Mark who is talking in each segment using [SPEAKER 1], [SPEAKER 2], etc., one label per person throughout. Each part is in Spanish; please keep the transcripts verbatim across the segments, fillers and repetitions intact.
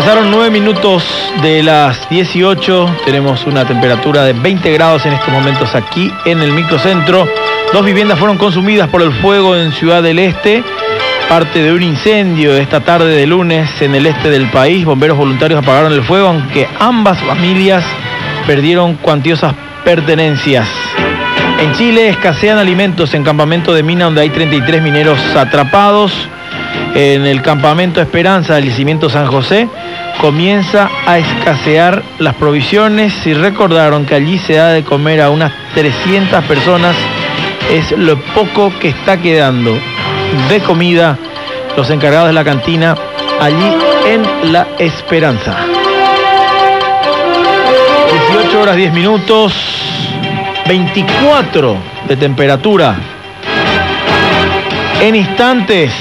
[SPEAKER 1] Pasaron nueve minutos de las dieciocho, tenemos una temperatura de veinte grados en estos momentos aquí en el microcentro. Dos viviendas fueron consumidas por el fuego en Ciudad del Este, parte de un incendio de esta tarde de lunes en el este del país. Bomberos voluntarios apagaron el fuego, aunque ambas familias perdieron cuantiosas pertenencias. En Chile escasean alimentos en campamento de mina donde hay treinta y tres mineros atrapados. En el campamento Esperanza del yacimiento San José comienza a escasear las provisiones y recordaron que allí se da de comer a unas trescientas personas. Es lo poco que está quedando de comida los encargados de la cantina allí en La Esperanza. dieciocho horas diez minutos, veinticuatro de temperatura. En instantes,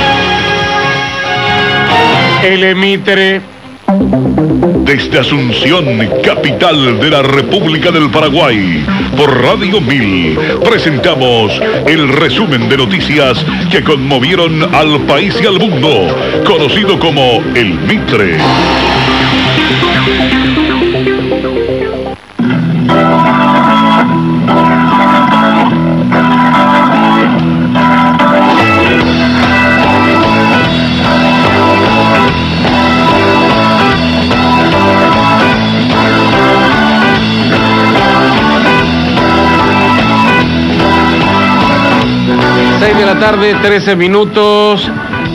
[SPEAKER 2] el Mitre.
[SPEAKER 3] Desde Asunción, capital de la República del Paraguay, por Radio Mil, presentamos el resumen de noticias que conmovieron al país y al mundo, conocido como el Mitre.
[SPEAKER 2] seis de la tarde, trece minutos.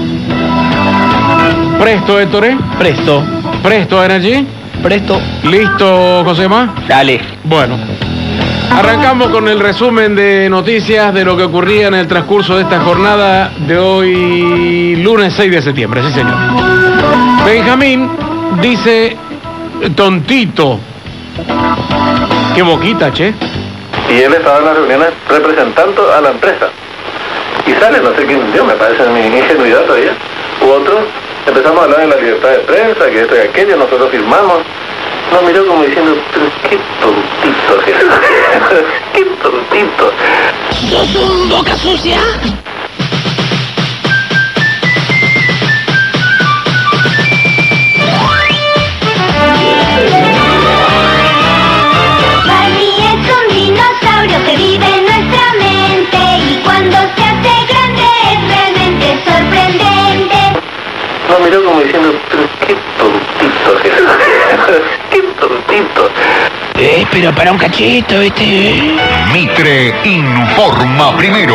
[SPEAKER 2] Presto, Héctor.
[SPEAKER 1] presto,
[SPEAKER 2] Presto, Energy.
[SPEAKER 1] presto.
[SPEAKER 2] ¿Listo, Josema?
[SPEAKER 1] Dale.
[SPEAKER 2] Bueno, arrancamos con el resumen de noticias de lo que ocurría en el transcurso de esta jornada de hoy, lunes seis de septiembre, sí señor. Benjamín dice, tontito. Qué boquita, che.
[SPEAKER 4] Y él estaba en las reuniones representando a la empresa. Y sale, no sé quién, yo me parece mi ingenuidad todavía. U otro, empezamos a hablar de la libertad de prensa, que esto y aquello, nosotros firmamos. Nos miró como diciendo, pero qué tontito, Jesús. Qué tontito.
[SPEAKER 5] ¿Sos un boca sucia?
[SPEAKER 6] Barbie es un dinosaurio que vive en nuestra mente y cuando se hace grande es realmente sorprendente.
[SPEAKER 4] Nos miró como diciendo, pero qué tontito, Jesús. Qué tontito.
[SPEAKER 5] Eh, pero para un cachito, ¿viste?
[SPEAKER 3] Mitre informa primero.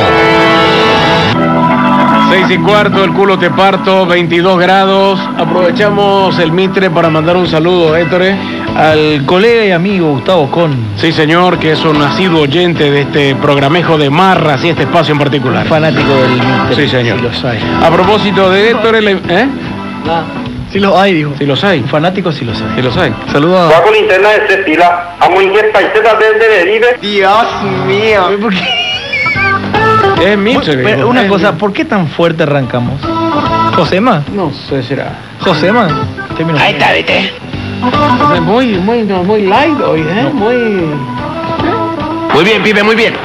[SPEAKER 2] seis y cuarto, el culo te parto, veintidós grados. Aprovechamos el Mitre para mandar un saludo, Héctor,
[SPEAKER 1] Al colega y amigo Gustavo Con.
[SPEAKER 2] Sí, señor, que es un asiduo oyente de este programejo de Marras y este espacio en particular.
[SPEAKER 1] Fanático del Mitre.
[SPEAKER 2] Sí, señor.
[SPEAKER 1] Si los hay.
[SPEAKER 2] A propósito de Héctor, el- ¿eh?
[SPEAKER 1] Si los hay, dijo.
[SPEAKER 2] Si los hay.
[SPEAKER 1] Fanáticos si los hay.
[SPEAKER 2] Si los hay.
[SPEAKER 1] Saludos a...
[SPEAKER 4] con linterna de tres pilas, a muy paiseta de Derive.
[SPEAKER 1] Dios mío. ¿Por qué?
[SPEAKER 2] Es Mitre.
[SPEAKER 1] Pero
[SPEAKER 2] digo.
[SPEAKER 1] una
[SPEAKER 2] Es
[SPEAKER 1] cosa,
[SPEAKER 2] Mitre.
[SPEAKER 1] ¿por qué tan fuerte arrancamos? Josema.
[SPEAKER 2] No sé, será.
[SPEAKER 1] Josema. Termino.
[SPEAKER 5] Ahí está, ¿viste?
[SPEAKER 2] Es muy, muy, no, muy light hoy, ¿eh? Muy...
[SPEAKER 5] Muy bien, pibe, muy bien.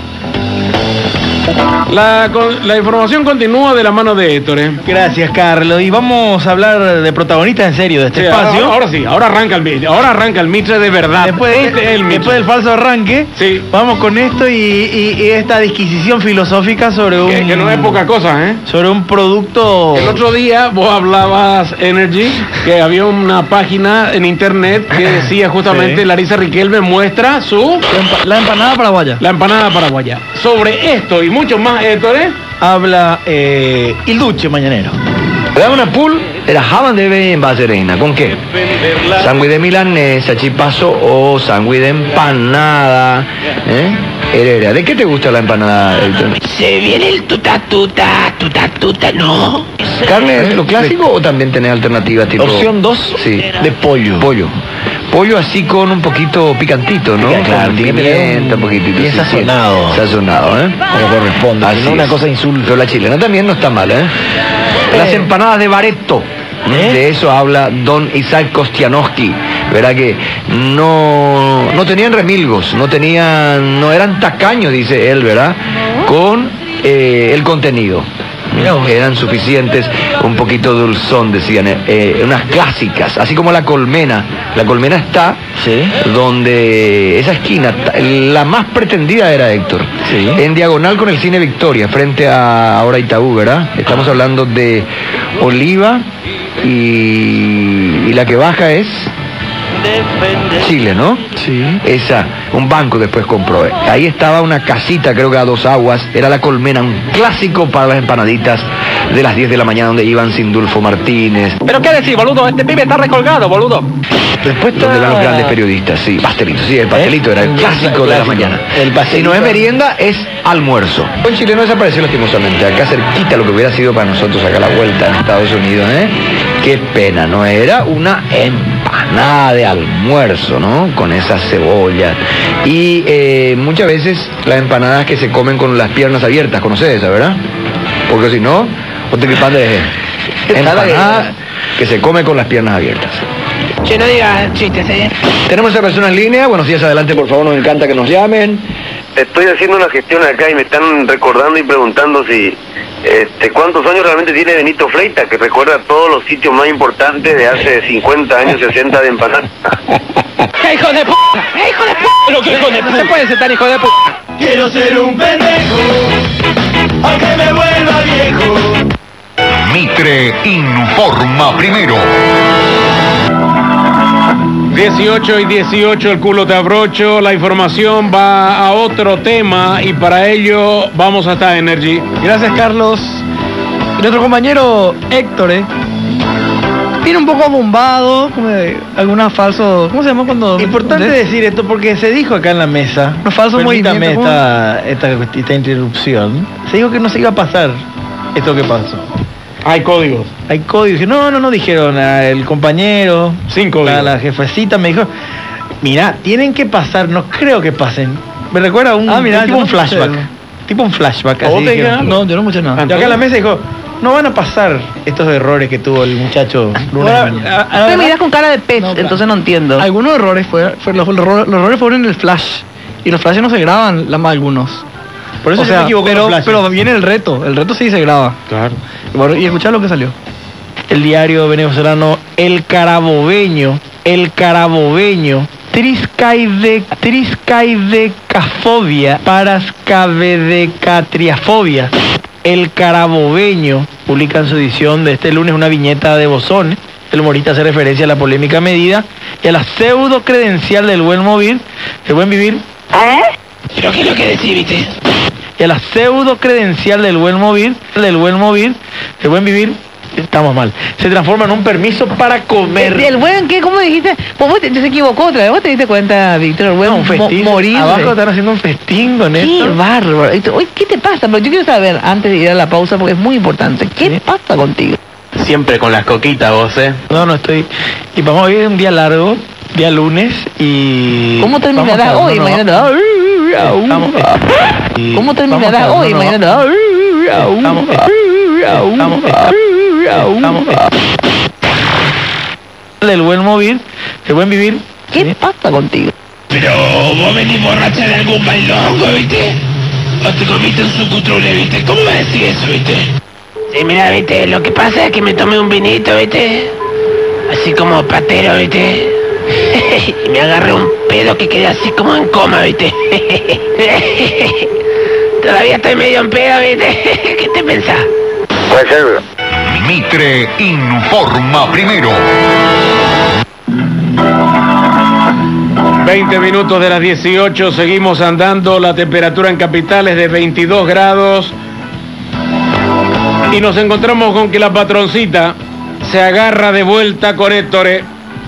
[SPEAKER 2] La, con- la información continúa de la mano de Héctor, ¿eh?
[SPEAKER 1] Gracias, Carlos. Y vamos a hablar de protagonistas en serio de este
[SPEAKER 2] Sí,
[SPEAKER 1] espacio.
[SPEAKER 2] ahora, ahora sí, ahora arranca el Mitre, ahora arranca el Mitre de verdad.
[SPEAKER 1] Después, de-
[SPEAKER 2] Este es el Mitre.
[SPEAKER 1] después del falso arranque,
[SPEAKER 2] Sí.
[SPEAKER 1] vamos con esto y, y- y esta disquisición filosófica sobre un...
[SPEAKER 2] Que, que no es poca cosa, ¿eh?
[SPEAKER 1] Sobre un producto...
[SPEAKER 2] El otro día vos hablabas, Energy, que había una página en internet que decía justamente
[SPEAKER 1] Sí.
[SPEAKER 2] Larisa Riquelme muestra su...
[SPEAKER 1] La empa- La empanada paraguaya.
[SPEAKER 2] La empanada paraguaya. Sobre esto y mucho más, Héctor, ¿eh?
[SPEAKER 1] Habla eh, Il Duce Mañanero.
[SPEAKER 7] Da una pool era jaban deve en Baserena. ¿Con qué? Sándwich de milanesa, chipazo o sándwich de empanada. ¿Eh? Herrera, ¿de qué te gusta la empanada, Héctor?
[SPEAKER 5] Se viene el tuta tuta, tuta tuta, no.
[SPEAKER 7] ¿Carne es lo clásico o también tenés alternativas tipo...?
[SPEAKER 1] Opción dos,
[SPEAKER 7] Sí.
[SPEAKER 1] de pollo.
[SPEAKER 7] Pollo. Pollo así con un poquito picantito, ¿no?
[SPEAKER 1] Pica, claro,
[SPEAKER 7] Con
[SPEAKER 1] tiene que tener
[SPEAKER 7] pimienta,
[SPEAKER 1] un-
[SPEAKER 7] un poquitito.
[SPEAKER 1] bien
[SPEAKER 7] sí, sí.
[SPEAKER 1] sazonado.
[SPEAKER 7] Sazonado, ¿eh?
[SPEAKER 1] Como corresponde,
[SPEAKER 7] Así
[SPEAKER 1] no una
[SPEAKER 7] es.
[SPEAKER 1] cosa insulta.
[SPEAKER 7] Pero la chilena también no está mal, ¿eh? Las empanadas de Baretto.
[SPEAKER 1] ¿Eh?
[SPEAKER 7] De eso habla don Isaac Kostianowski. Verá que no, no tenían remilgos, no tenían, no eran tacaños, dice él, ¿verdad? Con eh, el contenido. Eran suficientes, un poquito dulzón, decían, eh, eh, unas clásicas, así como la colmena. La colmena está
[SPEAKER 1] Sí.
[SPEAKER 7] donde esa esquina, la más pretendida era, Héctor,
[SPEAKER 1] Sí.
[SPEAKER 7] en diagonal con el Cine Victoria, frente a ahora Itaú, ¿verdad? Estamos hablando de Oliva y, y la que baja es Chile, ¿no?
[SPEAKER 1] Sí.
[SPEAKER 7] Esa, un banco después compró. Ahí estaba una casita, creo que a dos aguas, era la colmena, un clásico para las empanaditas de las diez de la mañana, donde iban Sindulfo Martínez,
[SPEAKER 5] ¿Pero qué decir, boludo? Este pibe está recolgado, boludo.
[SPEAKER 1] Después está...
[SPEAKER 7] donde eran los grandes periodistas, sí, pastelito, sí, el pastelito era el clásico de la
[SPEAKER 1] clásico.
[SPEAKER 7] mañana.
[SPEAKER 1] El pastelito.
[SPEAKER 7] Si no es merienda, es almuerzo. El chileno desapareció lastimosamente, acá cerquita, lo que hubiera sido para nosotros acá a la vuelta en Estados Unidos, ¿eh? Qué pena, no era una empanada de almuerzo, ¿no? Con esas cebollas. Y eh, muchas veces las empanadas que se comen con las piernas abiertas, ¿conoces esa, verdad? Porque si no, o te pan de empanada que se come con las piernas abiertas.
[SPEAKER 5] Che, no digas chistes, ¿eh?
[SPEAKER 7] Tenemos a persona en línea, buenos días, adelante, por favor, nos encanta que nos llamen.
[SPEAKER 8] Estoy haciendo una gestión acá y me están recordando y preguntando si este, cuántos años realmente tiene Benito Fleita, que recuerda todos los sitios más importantes de hace cincuenta años, sesenta de empanadas.
[SPEAKER 5] ¡Qué hijo de p***! ¡Qué hijo de p***! ¿Pero qué hijo de p***! No se puede ser tan hijo de p***!
[SPEAKER 9] Quiero ser un pendejo, aunque me vuelva viejo.
[SPEAKER 3] Mitre informa primero.
[SPEAKER 2] dieciocho y dieciocho, el culo te abrocho. La información va a otro tema y para ello vamos hasta Energy.
[SPEAKER 10] Gracias, Carlos. Y nuestro compañero Héctor, ¿eh? Viene un poco abombado, como de algunas falsos... ¿Cómo se llama cuando...?
[SPEAKER 1] Importante
[SPEAKER 10] ¿de?
[SPEAKER 1] decir esto porque se dijo acá en la mesa.
[SPEAKER 10] Los falsos
[SPEAKER 1] Permítame
[SPEAKER 10] movimientos,
[SPEAKER 1] esta, esta, esta interrupción. Se dijo que no se iba a pasar esto que pasó.
[SPEAKER 2] Hay códigos.
[SPEAKER 1] Hay códigos. No, no, no dijeron. ah, El compañero,
[SPEAKER 2] Sin códigos.
[SPEAKER 1] la, la jefecita me dijo, mira, tienen que pasar, no creo que pasen. Me recuerda a un,
[SPEAKER 10] Ah, mirá,
[SPEAKER 1] tipo
[SPEAKER 10] yo
[SPEAKER 1] un
[SPEAKER 10] no
[SPEAKER 1] flashback.
[SPEAKER 10] escuché.
[SPEAKER 1] Tipo un flashback.
[SPEAKER 2] ¿A vos
[SPEAKER 1] así
[SPEAKER 2] te
[SPEAKER 1] dijeron.
[SPEAKER 2] dijeron?
[SPEAKER 10] No, yo no escuché nada.
[SPEAKER 1] Y acá en la mesa dijo, no van a pasar estos errores que tuvo el muchacho lunes
[SPEAKER 10] Ahora,
[SPEAKER 1] de mañana.
[SPEAKER 10] a- a la
[SPEAKER 11] Tú me
[SPEAKER 10] verdad,
[SPEAKER 11] miras con cara de pez,
[SPEAKER 10] No, claro.
[SPEAKER 11] entonces no entiendo.
[SPEAKER 10] algunos errores fue, fue- los, los errores- los errores fueron en el flash. Y los flashes no se graban, la más algunos.
[SPEAKER 1] Por eso
[SPEAKER 10] o
[SPEAKER 1] yo
[SPEAKER 10] sea,
[SPEAKER 1] me equivoco
[SPEAKER 10] pero,
[SPEAKER 1] con los flashes.
[SPEAKER 10] pero viene el reto. El reto sí se graba.
[SPEAKER 2] Claro.
[SPEAKER 10] Y, bueno, y escuchar lo que salió.
[SPEAKER 1] El diario venezolano El Carabobeño, El Carabobeño, Triscaide, Triscaidecafobia, Parascavedecatriafobia. El Carabobeño publica en su edición de este lunes una viñeta de Bozón. El humorista hace referencia a la polémica medida y a la pseudo credencial del buen vivir, del buen vivir,
[SPEAKER 5] ¿Pero qué es lo que decís, viste?
[SPEAKER 1] y a la pseudo credencial del buen vivir, del buen vivir, del buen vivir, estamos mal, se transforma en un permiso para comer.
[SPEAKER 11] ¿El, el buen qué? ¿Cómo dijiste? Vos, vos te, te se equivocó otra vez. ¿Vos te diste cuenta, Víctor? El buen
[SPEAKER 1] No, un festín.
[SPEAKER 11] mo- morir.
[SPEAKER 1] Abajo están haciendo un festín con
[SPEAKER 11] Qué
[SPEAKER 1] esto.
[SPEAKER 11] bárbaro. Y tú, oye, ¿qué te pasa? Pero yo quiero saber, antes de ir a la pausa, porque es muy importante. ¿Qué
[SPEAKER 1] Sí.
[SPEAKER 11] pasa contigo?
[SPEAKER 5] Siempre con las coquitas vos, ¿eh?
[SPEAKER 1] No, no estoy. Y vamos a ir un día largo, día lunes, y.
[SPEAKER 11] ¿Cómo terminará
[SPEAKER 1] vamos a-
[SPEAKER 11] hoy?
[SPEAKER 1] no, no,
[SPEAKER 11] Imagínate.
[SPEAKER 1] Estamos- y
[SPEAKER 11] ¿Cómo terminará
[SPEAKER 1] vamos a-
[SPEAKER 11] hoy?
[SPEAKER 1] no, no,
[SPEAKER 11] Imagínate.
[SPEAKER 1] Estamos. Estamos. Estamos. Del buen vivir, del buen vivir.
[SPEAKER 11] ¿Qué
[SPEAKER 1] ¿sí?
[SPEAKER 11] pasa contigo?
[SPEAKER 5] Pero vos venís borracha de algún bailongo, ¿viste? O te comiste un sucutrule, ¿viste? ¿Cómo me decís eso, viste? Sí, mira, ¿viste? Lo que pasa es que me tomé un vinito, ¿viste? Así como patero, ¿viste? Y me agarré un pedo que quedé así como en coma, ¿viste? Todavía estoy medio en pedo, ¿viste? ¿Qué te pensás?
[SPEAKER 8] Puede ser, bro.
[SPEAKER 3] Mitre informa primero.
[SPEAKER 2] veinte minutos de las dieciocho, seguimos andando. La temperatura en capital es de veintidós grados. Y nos encontramos con que la patroncita se agarra de vuelta con Héctor.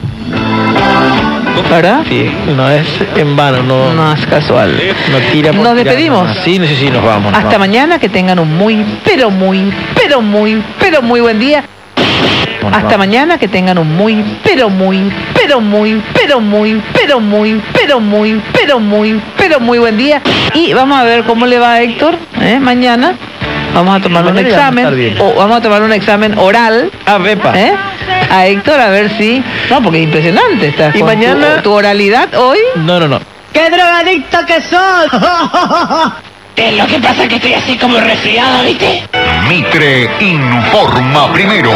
[SPEAKER 11] ¿Verdad?
[SPEAKER 1] Sí, no es en vano, no,
[SPEAKER 11] No es casual.
[SPEAKER 1] no tira por
[SPEAKER 11] Nos
[SPEAKER 1] tirar
[SPEAKER 11] despedimos.
[SPEAKER 1] nomás. Sí, sí, sí, nos vamos. nos
[SPEAKER 11] Hasta
[SPEAKER 1] vamos.
[SPEAKER 11] mañana, que tengan un muy, pero muy, pero muy, pero muy buen día.
[SPEAKER 1] Nos
[SPEAKER 11] Hasta
[SPEAKER 1] vamos.
[SPEAKER 11] mañana, que tengan un muy, pero muy, pero muy, pero muy, pero muy, pero muy, pero muy, pero muy buen día. Y vamos a ver cómo le va a Héctor, ¿eh? Mañana. Vamos a tomar un
[SPEAKER 1] Mañana ya vamos a
[SPEAKER 11] examen,
[SPEAKER 1] estar bien.
[SPEAKER 11] o vamos a tomar un examen oral,
[SPEAKER 1] Ah, Bepa.
[SPEAKER 11] ¿eh? A Héctor, a ver si... No, porque es impresionante estás
[SPEAKER 1] Y
[SPEAKER 11] con
[SPEAKER 1] mañana-
[SPEAKER 11] tu, tu oralidad hoy.
[SPEAKER 1] No, no, no.
[SPEAKER 9] ¡Qué drogadicto que sos!
[SPEAKER 5] Eh, lo que pasa es que estoy así como resfriado, ¿viste?
[SPEAKER 3] Mitre informa primero.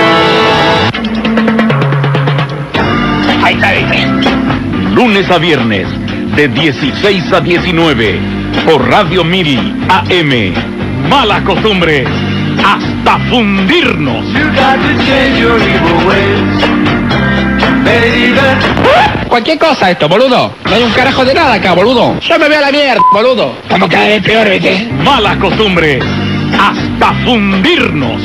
[SPEAKER 5] Ahí está, ¿viste?
[SPEAKER 3] Lunes a viernes, de dieciséis a diecinueve, por Radio mil A M. Malas costumbres, hasta fundirnos.
[SPEAKER 5] Cualquier cosa esto, boludo. No hay un carajo de nada acá, boludo. Yo me veo a la mierda, boludo. Estamos cada vez peor, ¿viste?
[SPEAKER 3] Malas costumbres, hasta fundirnos.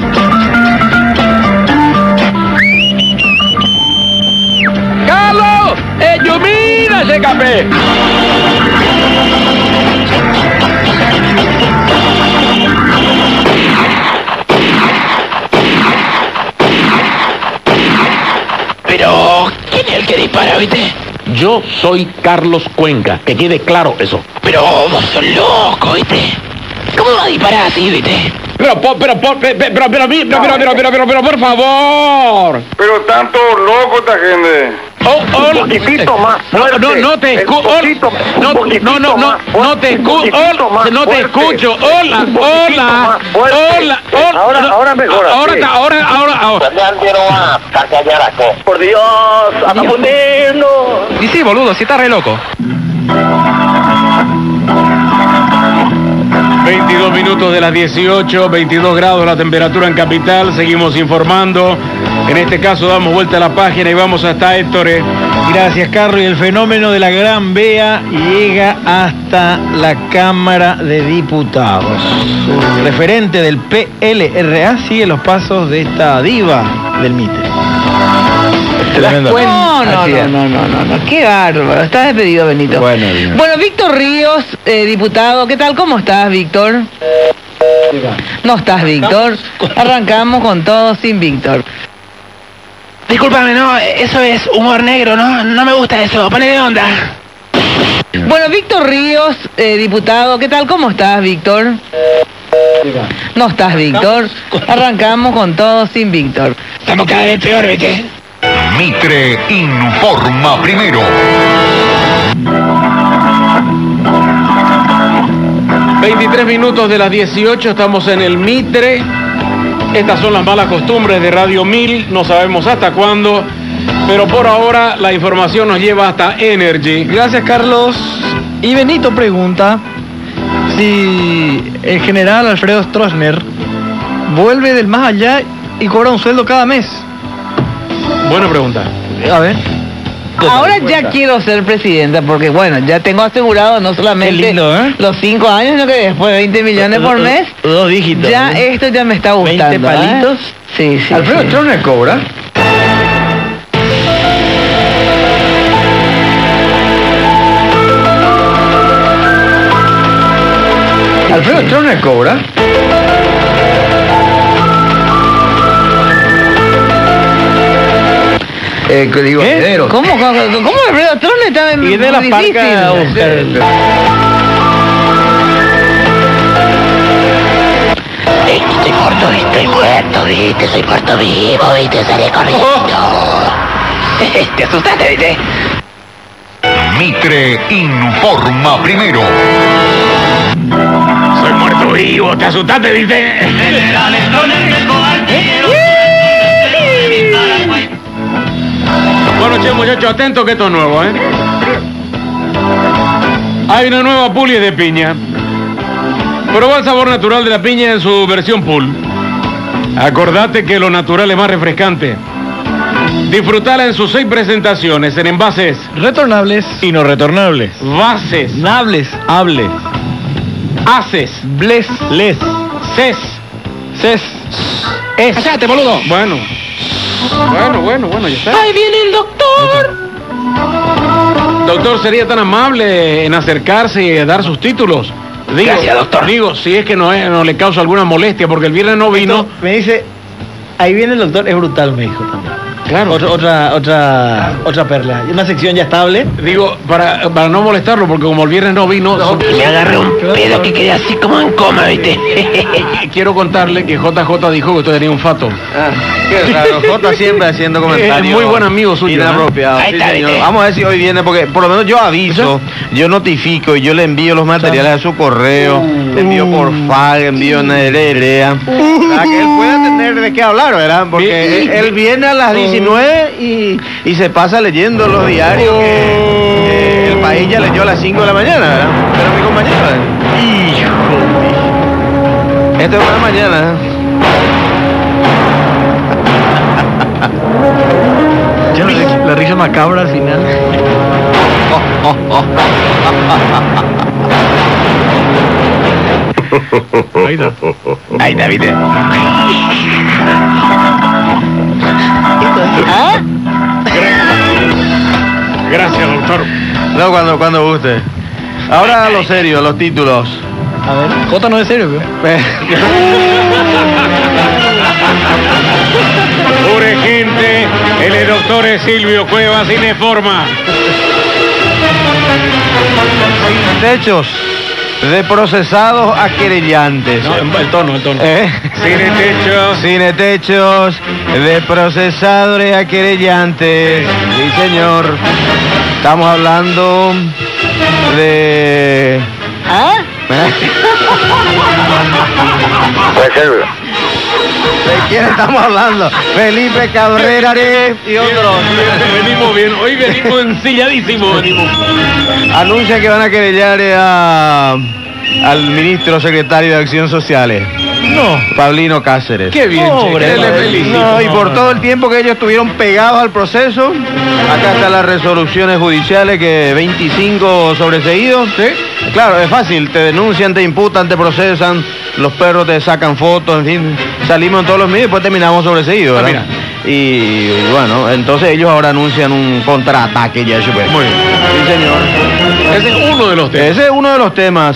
[SPEAKER 5] ¡Carlos! ¡Ellumina ese café! Pero, ¿quién es el que dispara, viste?
[SPEAKER 12] Yo soy Carlos Cuenca, que quede claro eso.
[SPEAKER 5] Pero vos sos loco, viste. ¿Cómo va a disparar así, viste?
[SPEAKER 2] Pero, po- pero, po- pe- pe- pero, pero, pero, pero, pero, pero, pero, pero, pero, por favor.
[SPEAKER 8] Pero tanto loco esta gente.
[SPEAKER 2] Oh, oh,
[SPEAKER 8] Un poquitito más
[SPEAKER 2] No,
[SPEAKER 8] fuerte.
[SPEAKER 2] no, no te
[SPEAKER 8] Un
[SPEAKER 2] escucho.
[SPEAKER 8] poquito- un
[SPEAKER 2] No,
[SPEAKER 8] poquitito
[SPEAKER 2] no, no, no,
[SPEAKER 8] más fuerte,
[SPEAKER 2] no te
[SPEAKER 8] un
[SPEAKER 2] escucho.
[SPEAKER 8] poquitito más
[SPEAKER 2] No te
[SPEAKER 8] fuerte,
[SPEAKER 2] escucho. Hola,
[SPEAKER 8] un poquitito
[SPEAKER 2] hola,
[SPEAKER 8] más fuerte.
[SPEAKER 2] hola, hola.
[SPEAKER 8] Ahora- ahora mejor,
[SPEAKER 2] Ahora,
[SPEAKER 8] sí.
[SPEAKER 2] está, ahora, ahora, ahora.
[SPEAKER 8] Por Dios, a fundirnos.
[SPEAKER 5] Y sí, boludo, si está re loco.
[SPEAKER 2] veintidós minutos de las dieciocho, veintidós grados la temperatura en Capital, seguimos informando. En este caso damos vuelta a la página y vamos hasta Héctor.
[SPEAKER 1] Gracias, Carlos. Y el fenómeno de la Gran Vea llega hasta la Cámara de Diputados. El referente del P L R A sigue los pasos de esta diva del Mitre. Tremendo.
[SPEAKER 11] No, no,
[SPEAKER 1] Así
[SPEAKER 11] no,
[SPEAKER 1] es.
[SPEAKER 11] no, no, no, no, qué bárbaro. Estás despedido, Benito.
[SPEAKER 1] Bueno, bien.
[SPEAKER 11] Bueno, Víctor Ríos, eh, diputado, ¿qué tal? ¿Cómo estás, Víctor? No estás, Víctor. Arrancamos con todo sin Víctor.
[SPEAKER 5] Discúlpame, no, eso es humor negro, ¿no? No me gusta eso, ponele onda.
[SPEAKER 11] Bueno, Víctor Ríos, eh, diputado, ¿qué tal? ¿Cómo estás, Víctor? No estás, Víctor. Arrancamos con todo sin Víctor.
[SPEAKER 5] Estamos cada vez peor, ¿viste?
[SPEAKER 3] Mitre informa primero.
[SPEAKER 2] veintitrés minutos de las dieciocho, estamos en el Mitre. Estas son las malas costumbres de Radio mil, no sabemos hasta cuándo, pero por ahora la información nos lleva hasta Energy.
[SPEAKER 10] Gracias, Carlos. Y Benito pregunta si el general Alfredo Stroessner vuelve del más allá y cobra un sueldo cada mes.
[SPEAKER 2] Buena pregunta.
[SPEAKER 10] A ver.
[SPEAKER 11] Ahora ya quiero ser presidenta porque, bueno, ya tengo asegurado no solamente
[SPEAKER 1] Qué lindo, ¿eh?
[SPEAKER 11] los cinco años, sino que después veinte millones por mes.
[SPEAKER 1] Dos dígitos.
[SPEAKER 11] Ya
[SPEAKER 1] ¿eh?
[SPEAKER 11] esto ya me está gustando.
[SPEAKER 1] veinte palitos.
[SPEAKER 11] ¿eh? Sí, sí.
[SPEAKER 7] Alfredo
[SPEAKER 11] sí.
[SPEAKER 7] Stroessner cobra. Alfredo Stroessner cobra. Eh, que digo,
[SPEAKER 1] ¿Qué?
[SPEAKER 7] herederos.
[SPEAKER 11] ¿Cómo, cómo, cómo Alfredo Stroessner está en
[SPEAKER 1] Y de la
[SPEAKER 11] muy
[SPEAKER 1] parca
[SPEAKER 11] difícil?
[SPEAKER 1] a buscar.
[SPEAKER 5] Eh, estoy muerto, estoy muerto, ¿viste? Soy muerto vivo, ¿viste? Salí corriendo. Te asustaste, ¿viste?
[SPEAKER 3] Mitre informa primero.
[SPEAKER 2] Soy muerto vivo, ¿te asustaste, viste? Bueno, che, muchachos, atentos que esto es nuevo, ¿eh? Hay una nueva Puli de piña. Probá el sabor natural de la piña en su versión pool. Acordate que lo natural es más refrescante. Disfrutala en sus seis presentaciones, en envases,
[SPEAKER 10] Retornables.
[SPEAKER 1] Y no retornables.
[SPEAKER 2] vases,
[SPEAKER 1] Nables, hables.
[SPEAKER 2] haces,
[SPEAKER 1] Bles, les.
[SPEAKER 2] ces,
[SPEAKER 1] Ces.
[SPEAKER 2] es.
[SPEAKER 5] ¡Cállate, boludo!
[SPEAKER 2] Bueno, bueno, bueno, bueno, ya está.
[SPEAKER 5] ¡Ahí viene el doctor!
[SPEAKER 2] Doctor, ¿sería tan amable en acercarse y dar sus títulos? Digo,
[SPEAKER 5] Gracias, doctor.
[SPEAKER 2] Digo, si es que no, es- no le causa alguna molestia, porque el viernes no vino.
[SPEAKER 1] Me dice, ahí viene el doctor, es brutal, me dijo también.
[SPEAKER 2] Claro.
[SPEAKER 1] Otra, otra, otra, otra perla. Y una sección ya estable.
[SPEAKER 2] Digo, para, para no molestarlo, porque como el viernes no vino...
[SPEAKER 5] No, me agarré un pedo que quedé así como en coma, ¿viste?
[SPEAKER 2] Quiero contarle que J J dijo que usted tenía un fato.
[SPEAKER 13] Ah, qué raro. J siempre haciendo comentarios.
[SPEAKER 2] Es muy buen amigo suyo.
[SPEAKER 13] Inapropiado.
[SPEAKER 5] Ahí
[SPEAKER 13] Sí,
[SPEAKER 5] está,
[SPEAKER 13] señor.
[SPEAKER 5] ¿viste?
[SPEAKER 13] Vamos a ver si hoy viene, porque por lo menos yo aviso, yo notifico y yo le envío los materiales a su correo, le envío por fax, le envío en el Erea, para que él pueda tener de qué hablar, ¿verdad? Porque él, él viene a las diecinueve y, y se pasa leyendo los diarios que eh, el país ya leyó a las cinco de la mañana, ¿verdad? Pero mi compañero, hijo de... Esto es una mañana, ¿eh?
[SPEAKER 10] Ya la, la risa macabra al final.
[SPEAKER 2] Ahí está.
[SPEAKER 5] Ahí está, ¿viste?
[SPEAKER 11] ¿Ah?
[SPEAKER 2] Gracias, doctor.
[SPEAKER 13] No, cuando, cuando guste. Ahora lo serio, los títulos.
[SPEAKER 10] A ver, J no es serio, ¿qué?
[SPEAKER 2] Pobre gente, el doctor es Silvio Cuevas, Cineforma.
[SPEAKER 13] Sin techos de procesados a querellantes.
[SPEAKER 2] No, el tono, el tono.
[SPEAKER 13] ¿Eh?
[SPEAKER 2] Cine techos.
[SPEAKER 13] Cine techos de procesadores a querellantes. Sí, señor. Estamos hablando de...
[SPEAKER 11] ¿Ah?
[SPEAKER 13] ¿De quién estamos hablando? Felipe Cabrera y otros.
[SPEAKER 2] Venimos bien, hoy venimos ensilladísimos. Venimos.
[SPEAKER 13] Anuncia que van a querellar a, al ministro secretario de Acción Sociales.
[SPEAKER 1] No.
[SPEAKER 13] Pablino Cáceres.
[SPEAKER 2] Qué bien,
[SPEAKER 1] Pobre,
[SPEAKER 2] che, que le
[SPEAKER 1] pobre.
[SPEAKER 2] felicito.
[SPEAKER 13] No, y por todo el tiempo que ellos estuvieron pegados al proceso, acá están las resoluciones judiciales que veinticinco sobreseídos.
[SPEAKER 2] ¿Sí?
[SPEAKER 13] Claro, es fácil, te denuncian, te imputan, te procesan, los perros te sacan fotos, en fin, salimos en todos los medios y después terminamos sobreseídos,
[SPEAKER 2] Ah,
[SPEAKER 13] ¿verdad? Y bueno, entonces ellos ahora anuncian un contraataque ya super.
[SPEAKER 2] Muy bien.
[SPEAKER 13] Sí, señor.
[SPEAKER 2] Ese es uno de los temas.
[SPEAKER 13] Ese es uno de los temas.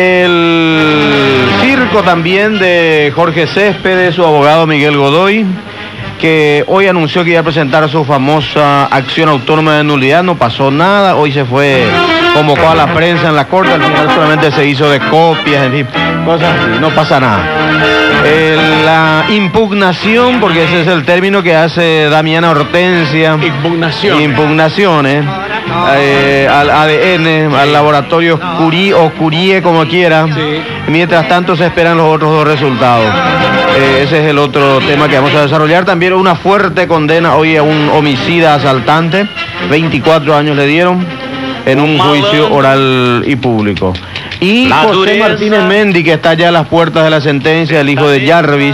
[SPEAKER 13] El circo también de Jorge Céspedes, su abogado Miguel Godoy, que hoy anunció que iba a presentar su famosa acción autónoma de nulidad. No pasó nada, hoy se fue, convocó a la prensa en la corte, al final solamente se hizo de copias, en fin, cosas así, no pasa nada. Eh, la impugnación, porque ese es el término que hace Damiana Hortensia.
[SPEAKER 2] Impugnación.
[SPEAKER 13] Impugnaciones. Eh, al A D N, al laboratorio Curie o Curie, como quiera.
[SPEAKER 2] Sí.
[SPEAKER 13] Mientras tanto se esperan los otros dos resultados. Eh, ese es el otro tema que vamos a desarrollar. También una fuerte condena hoy a un homicida asaltante. veinticuatro años le dieron en un juicio oral y público. Y
[SPEAKER 5] La
[SPEAKER 13] José
[SPEAKER 5] dureza.
[SPEAKER 13] Martínez Mendy, que está ya a las puertas de la sentencia, el hijo de Jarvis,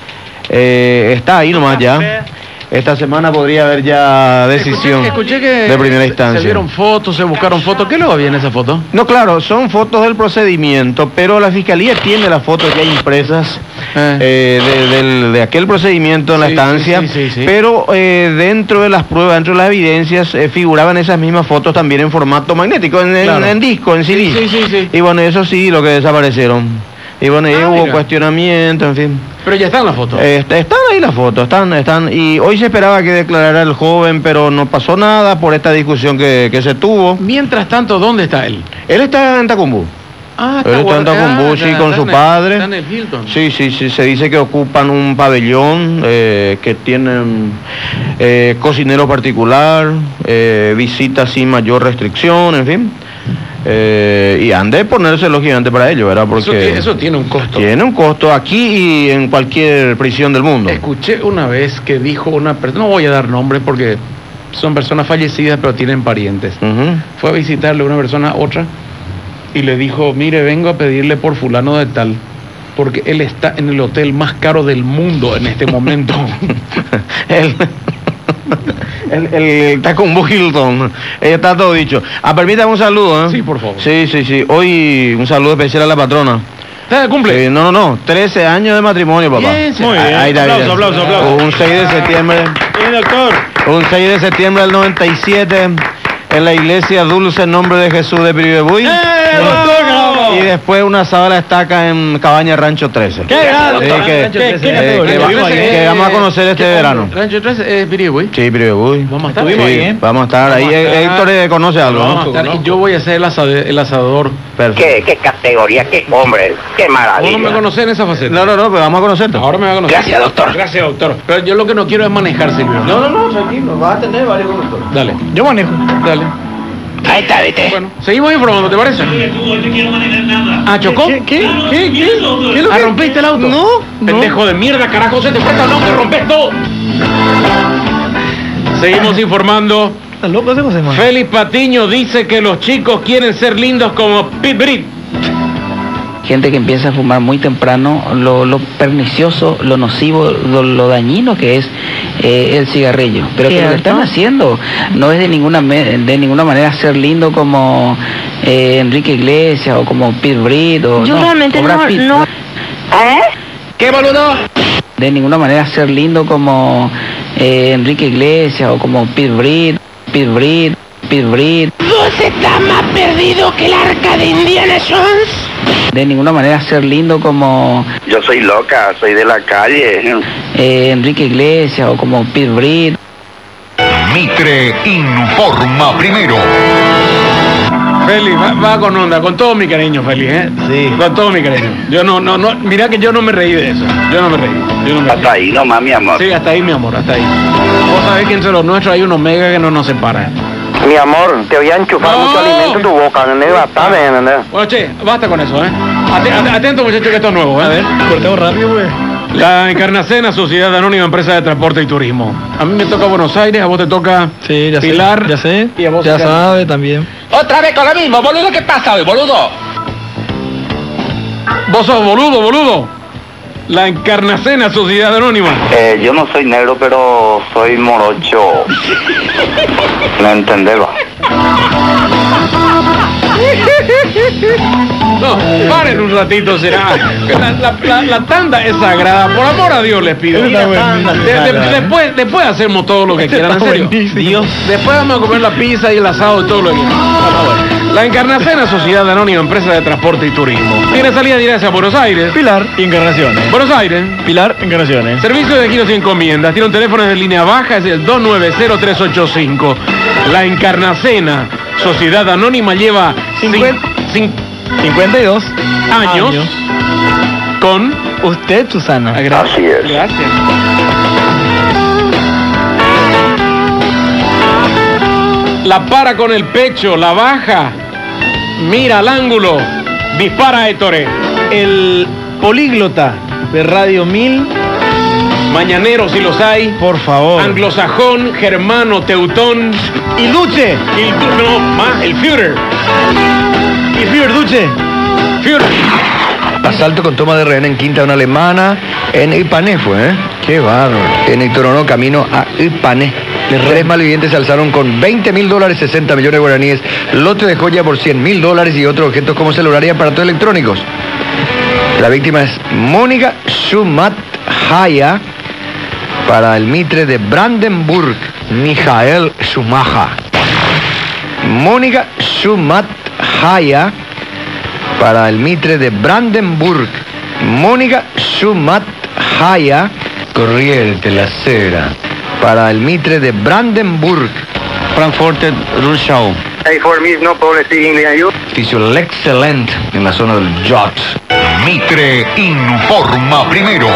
[SPEAKER 13] eh, está ahí nomás ya. Esta semana podría haber ya decisión
[SPEAKER 2] Escuché, escuché que
[SPEAKER 13] de primera
[SPEAKER 2] se-
[SPEAKER 13] instancia.
[SPEAKER 2] Se vieron fotos, se buscaron fotos. ¿Qué luego había en esa foto?
[SPEAKER 13] No, claro, son fotos del procedimiento, pero la fiscalía tiene las fotos ya impresas
[SPEAKER 2] Eh.
[SPEAKER 13] eh, de, del- de aquel procedimiento en la
[SPEAKER 2] Sí,
[SPEAKER 13] estancia,
[SPEAKER 2] sí, sí, sí, sí.
[SPEAKER 13] pero eh, dentro de las pruebas, dentro de las evidencias, eh, figuraban esas mismas fotos también en formato magnético, en, en-
[SPEAKER 2] Claro.
[SPEAKER 13] en disco, en C D.
[SPEAKER 2] Sí, sí, sí, sí.
[SPEAKER 13] Y bueno, eso sí, lo que desaparecieron. Y bueno, ahí
[SPEAKER 2] Ah,
[SPEAKER 13] hubo
[SPEAKER 2] mira.
[SPEAKER 13] cuestionamiento, en fin.
[SPEAKER 2] Pero ya están las fotos.
[SPEAKER 13] Eh, est- están ahí las fotos, están, están, y hoy se esperaba que declarara el joven, pero no pasó nada por esta discusión que, que se tuvo.
[SPEAKER 2] Mientras tanto, ¿dónde está él?
[SPEAKER 13] Él está en Tacumbú.
[SPEAKER 2] Ah,
[SPEAKER 13] Él está en Tacumbú, sí, con su
[SPEAKER 2] en el-
[SPEAKER 13] padre.
[SPEAKER 2] Está en el Hilton.
[SPEAKER 13] Sí, sí, sí, se dice que ocupan un pabellón, eh, que tienen eh, cocinero particular, eh, visita sin mayor restricción, en fin. Eh, y han de ponérselo gigante para ello, ¿verdad?
[SPEAKER 2] Eso,
[SPEAKER 13] Porque
[SPEAKER 2] ti- eso tiene un costo.
[SPEAKER 13] tiene un costo aquí y en cualquier prisión del mundo.
[SPEAKER 2] Escuché una vez que dijo una persona, no voy a dar nombres porque son personas fallecidas pero tienen parientes.
[SPEAKER 13] Ujú.
[SPEAKER 2] Fue a visitarle una persona a otra y le dijo, mire, vengo a pedirle por fulano de tal, porque él está en el hotel más caro del mundo en este momento.
[SPEAKER 13] el, el, el Tacumbú Hilton. Eh, está todo dicho. Ah, permítame un saludo, ¿eh?
[SPEAKER 2] Sí, por favor.
[SPEAKER 13] Sí, sí, sí. Hoy un saludo especial a la patrona.
[SPEAKER 2] ¿Está de cumple?
[SPEAKER 13] Sí, no, no, no. trece años de matrimonio, papá.
[SPEAKER 2] Bien, sí.
[SPEAKER 1] Muy bien.
[SPEAKER 13] Ahí está,
[SPEAKER 1] Aplauso,
[SPEAKER 13] ahí está.
[SPEAKER 1] aplauso, aplauso.
[SPEAKER 13] Un seis de septiembre.
[SPEAKER 1] Bien, doctor.
[SPEAKER 13] Un seis de septiembre del noventa y siete. En la iglesia Dulce Nombre de Jesús de Piribebuy.
[SPEAKER 1] ¡Eh, doctor!
[SPEAKER 13] Y después una asado a la estaca en Cabaña Rancho trece.
[SPEAKER 1] ¡Qué grande!
[SPEAKER 13] Sí, que,
[SPEAKER 1] Rancho
[SPEAKER 13] que-
[SPEAKER 1] trece,
[SPEAKER 13] que-
[SPEAKER 1] categoría.
[SPEAKER 13] que va-
[SPEAKER 1] Eh,
[SPEAKER 13] que vamos a conocer este
[SPEAKER 2] ¿qué-
[SPEAKER 13] verano.
[SPEAKER 2] Rancho trece es Pirigüey.
[SPEAKER 13] Sí, Pirigüey.
[SPEAKER 2] Vamos a estar.
[SPEAKER 1] Estuvimos
[SPEAKER 13] Sí,
[SPEAKER 1] ahí, ¿eh?
[SPEAKER 13] vamos a estar
[SPEAKER 2] Vamos
[SPEAKER 13] ahí.
[SPEAKER 2] a estar.
[SPEAKER 13] Héctor eh, conoce algo,
[SPEAKER 2] Vamos a
[SPEAKER 13] ¿no?
[SPEAKER 2] estar, y yo voy a ser el, asade- el asador.
[SPEAKER 13] Perfecto.
[SPEAKER 8] ¿Qué, qué categoría, qué hombre, qué
[SPEAKER 2] Vos
[SPEAKER 8] maravilla.
[SPEAKER 2] no me conocés en esa faceta.
[SPEAKER 13] No, no, no, pero vamos a conocerte.
[SPEAKER 2] Ahora me va a conocer.
[SPEAKER 8] Gracias, doctor.
[SPEAKER 2] Gracias, doctor. Pero yo lo que no quiero es manejar, Silvio.
[SPEAKER 13] No, no, no, tranquilo. Vas a tener varios conductores.
[SPEAKER 2] Dale,
[SPEAKER 10] Yo manejo.
[SPEAKER 2] dale.
[SPEAKER 8] Ahí está, ¿viste?
[SPEAKER 2] Bueno, seguimos informando, ¿te parece? Ah, ¿chocó?
[SPEAKER 10] ¿Qué? ¿Qué? ¿Qué? ¿Qué? ¿Qué es lo
[SPEAKER 2] Ah,
[SPEAKER 10] que-
[SPEAKER 2] ¿rompiste el auto?
[SPEAKER 10] No, no.
[SPEAKER 2] Pendejo de mierda, carajo, se te presta el auto, rompes todo. Seguimos informando.
[SPEAKER 10] ¿Estás loco ese José Manuel?
[SPEAKER 2] Félix Patiño dice que los chicos quieren ser lindos como Pete Brit.
[SPEAKER 14] Gente que empieza a fumar muy temprano, lo, lo pernicioso, lo nocivo, lo, lo dañino que es eh, el cigarrillo. Pero que lo que
[SPEAKER 11] Cierto.
[SPEAKER 14] están haciendo no es de ninguna me- de ninguna manera ser lindo como eh, Enrique Iglesias o como Pete Brit o
[SPEAKER 6] Yo
[SPEAKER 14] no,
[SPEAKER 6] realmente
[SPEAKER 14] o Brad
[SPEAKER 6] no-
[SPEAKER 14] Pitt.
[SPEAKER 6] no-
[SPEAKER 14] ¿Eh?
[SPEAKER 2] ¿Qué, boludo?
[SPEAKER 14] De ninguna manera ser lindo como eh, Enrique Iglesias o como Pete Brit, Pete Brit, Pete Brit.
[SPEAKER 5] ¿Vos estás más perdido que el arca de Indiana Jones?
[SPEAKER 14] De ninguna manera ser lindo como
[SPEAKER 8] Yo soy loca, soy de la calle.
[SPEAKER 14] eh, Enrique Iglesias o como Pete Brit.
[SPEAKER 3] Mitre informa primero.
[SPEAKER 2] Félix, va, va con onda, con todo mi cariño, Félix, ¿eh?
[SPEAKER 13] Sí.
[SPEAKER 2] Con todo mi cariño. Yo no, no, no, mira que yo no me reí de eso. Yo no me reí. Yo no me reí.
[SPEAKER 8] Hasta ahí nomás, mi amor.
[SPEAKER 2] Sí, hasta ahí, mi amor, hasta ahí. Vos sabés que entre los nuestros hay unos mega que no nos separan.
[SPEAKER 8] Mi amor, te voy a enchufar
[SPEAKER 2] No.
[SPEAKER 8] mucho alimento en tu boca, ¿entendés? Bastante, ¿entendés?
[SPEAKER 2] Bueno, che, basta con eso, ¿eh? Ate- ate- atento, muchachos, que esto es nuevo, ¿eh?
[SPEAKER 10] A ver, cortemos rápido, pues.
[SPEAKER 2] La Encarnacena, Sociedad Anónima Empresa de Transporte y Turismo. A mí me toca Buenos Aires, a vos te toca
[SPEAKER 10] Sí, ya sé.
[SPEAKER 2] Pilar.
[SPEAKER 10] Ya sé.
[SPEAKER 2] Y a vos
[SPEAKER 10] Ya
[SPEAKER 2] Ricardo.
[SPEAKER 10] sabe también.
[SPEAKER 12] Otra vez con lo mismo, boludo. ¿Qué pasa hoy, boludo?
[SPEAKER 2] Vos sos boludo, boludo. La Encarnacena, Sociedad Anónima.
[SPEAKER 8] Eh, yo no soy negro, pero soy morocho. ¿Me entendés, va?
[SPEAKER 2] No, paren un ratito, será. La, la- la- la tanda es sagrada, por amor a Dios les pido.
[SPEAKER 10] Está
[SPEAKER 2] De-
[SPEAKER 10] buenísimo.
[SPEAKER 2] de- después, después hacemos todo lo que quieran, en
[SPEAKER 10] Está
[SPEAKER 2] serio.
[SPEAKER 10] buenísimo.
[SPEAKER 2] Dios. Después vamos a comer la pizza y el asado y todo lo que quieran. Vamos a ver. La Encarnacena, Sociedad Anónima Empresa de Transporte y Turismo. Tiene salida directa hacia Buenos Aires.
[SPEAKER 10] Pilar y Encarnaciones.
[SPEAKER 2] Buenos Aires.
[SPEAKER 10] Pilar, Encarnaciones.
[SPEAKER 2] Servicio de giros y encomiendas. Tiene un teléfono de línea baja, es el dos nueve cero tres ocho cinco. La Encarnacena, Sociedad Anónima, lleva
[SPEAKER 10] Cincuen-
[SPEAKER 2] cin-
[SPEAKER 10] cincuenta y dos
[SPEAKER 2] años,
[SPEAKER 10] años.
[SPEAKER 2] con...
[SPEAKER 10] Usted, Susana.
[SPEAKER 2] Ah, gra-
[SPEAKER 8] Así es.
[SPEAKER 2] Gracias. La para con el pecho, la baja, mira al ángulo, dispara Héctor.
[SPEAKER 1] El políglota de Radio mil,
[SPEAKER 2] Mañaneros si los hay,
[SPEAKER 1] por favor.
[SPEAKER 2] anglosajón, germano, teutón,
[SPEAKER 1] Y Luche.
[SPEAKER 2] el, no, más, el Führer.
[SPEAKER 1] Y Führer Duche.
[SPEAKER 2] Führer.
[SPEAKER 7] Asalto con toma de rehén en Quinta una alemana. En Ipané fue, ¿eh? Qué bárbaro. En Itoronó, camino a Ipané. Tres malvivientes se alzaron con veinte mil dólares, sesenta millones de guaraníes, lote de joya por cien mil dólares y otros objetos como celular y aparatos electrónicos. La víctima es Mónica Shumathaya, para el Mitre de Brandenburg, Mijael Schumacher. Mónica Shumathaya, para el Mitre de Brandenburg, Mónica Shumathaya, Corriere de la Sera, para el Mitre de Brandenburg, Frankfurter Rundschau.
[SPEAKER 8] Hey, for me, no puedo decir inglés. Yo.
[SPEAKER 7] Oficio excelente en la zona del Yacht.
[SPEAKER 3] Mitre informa primero.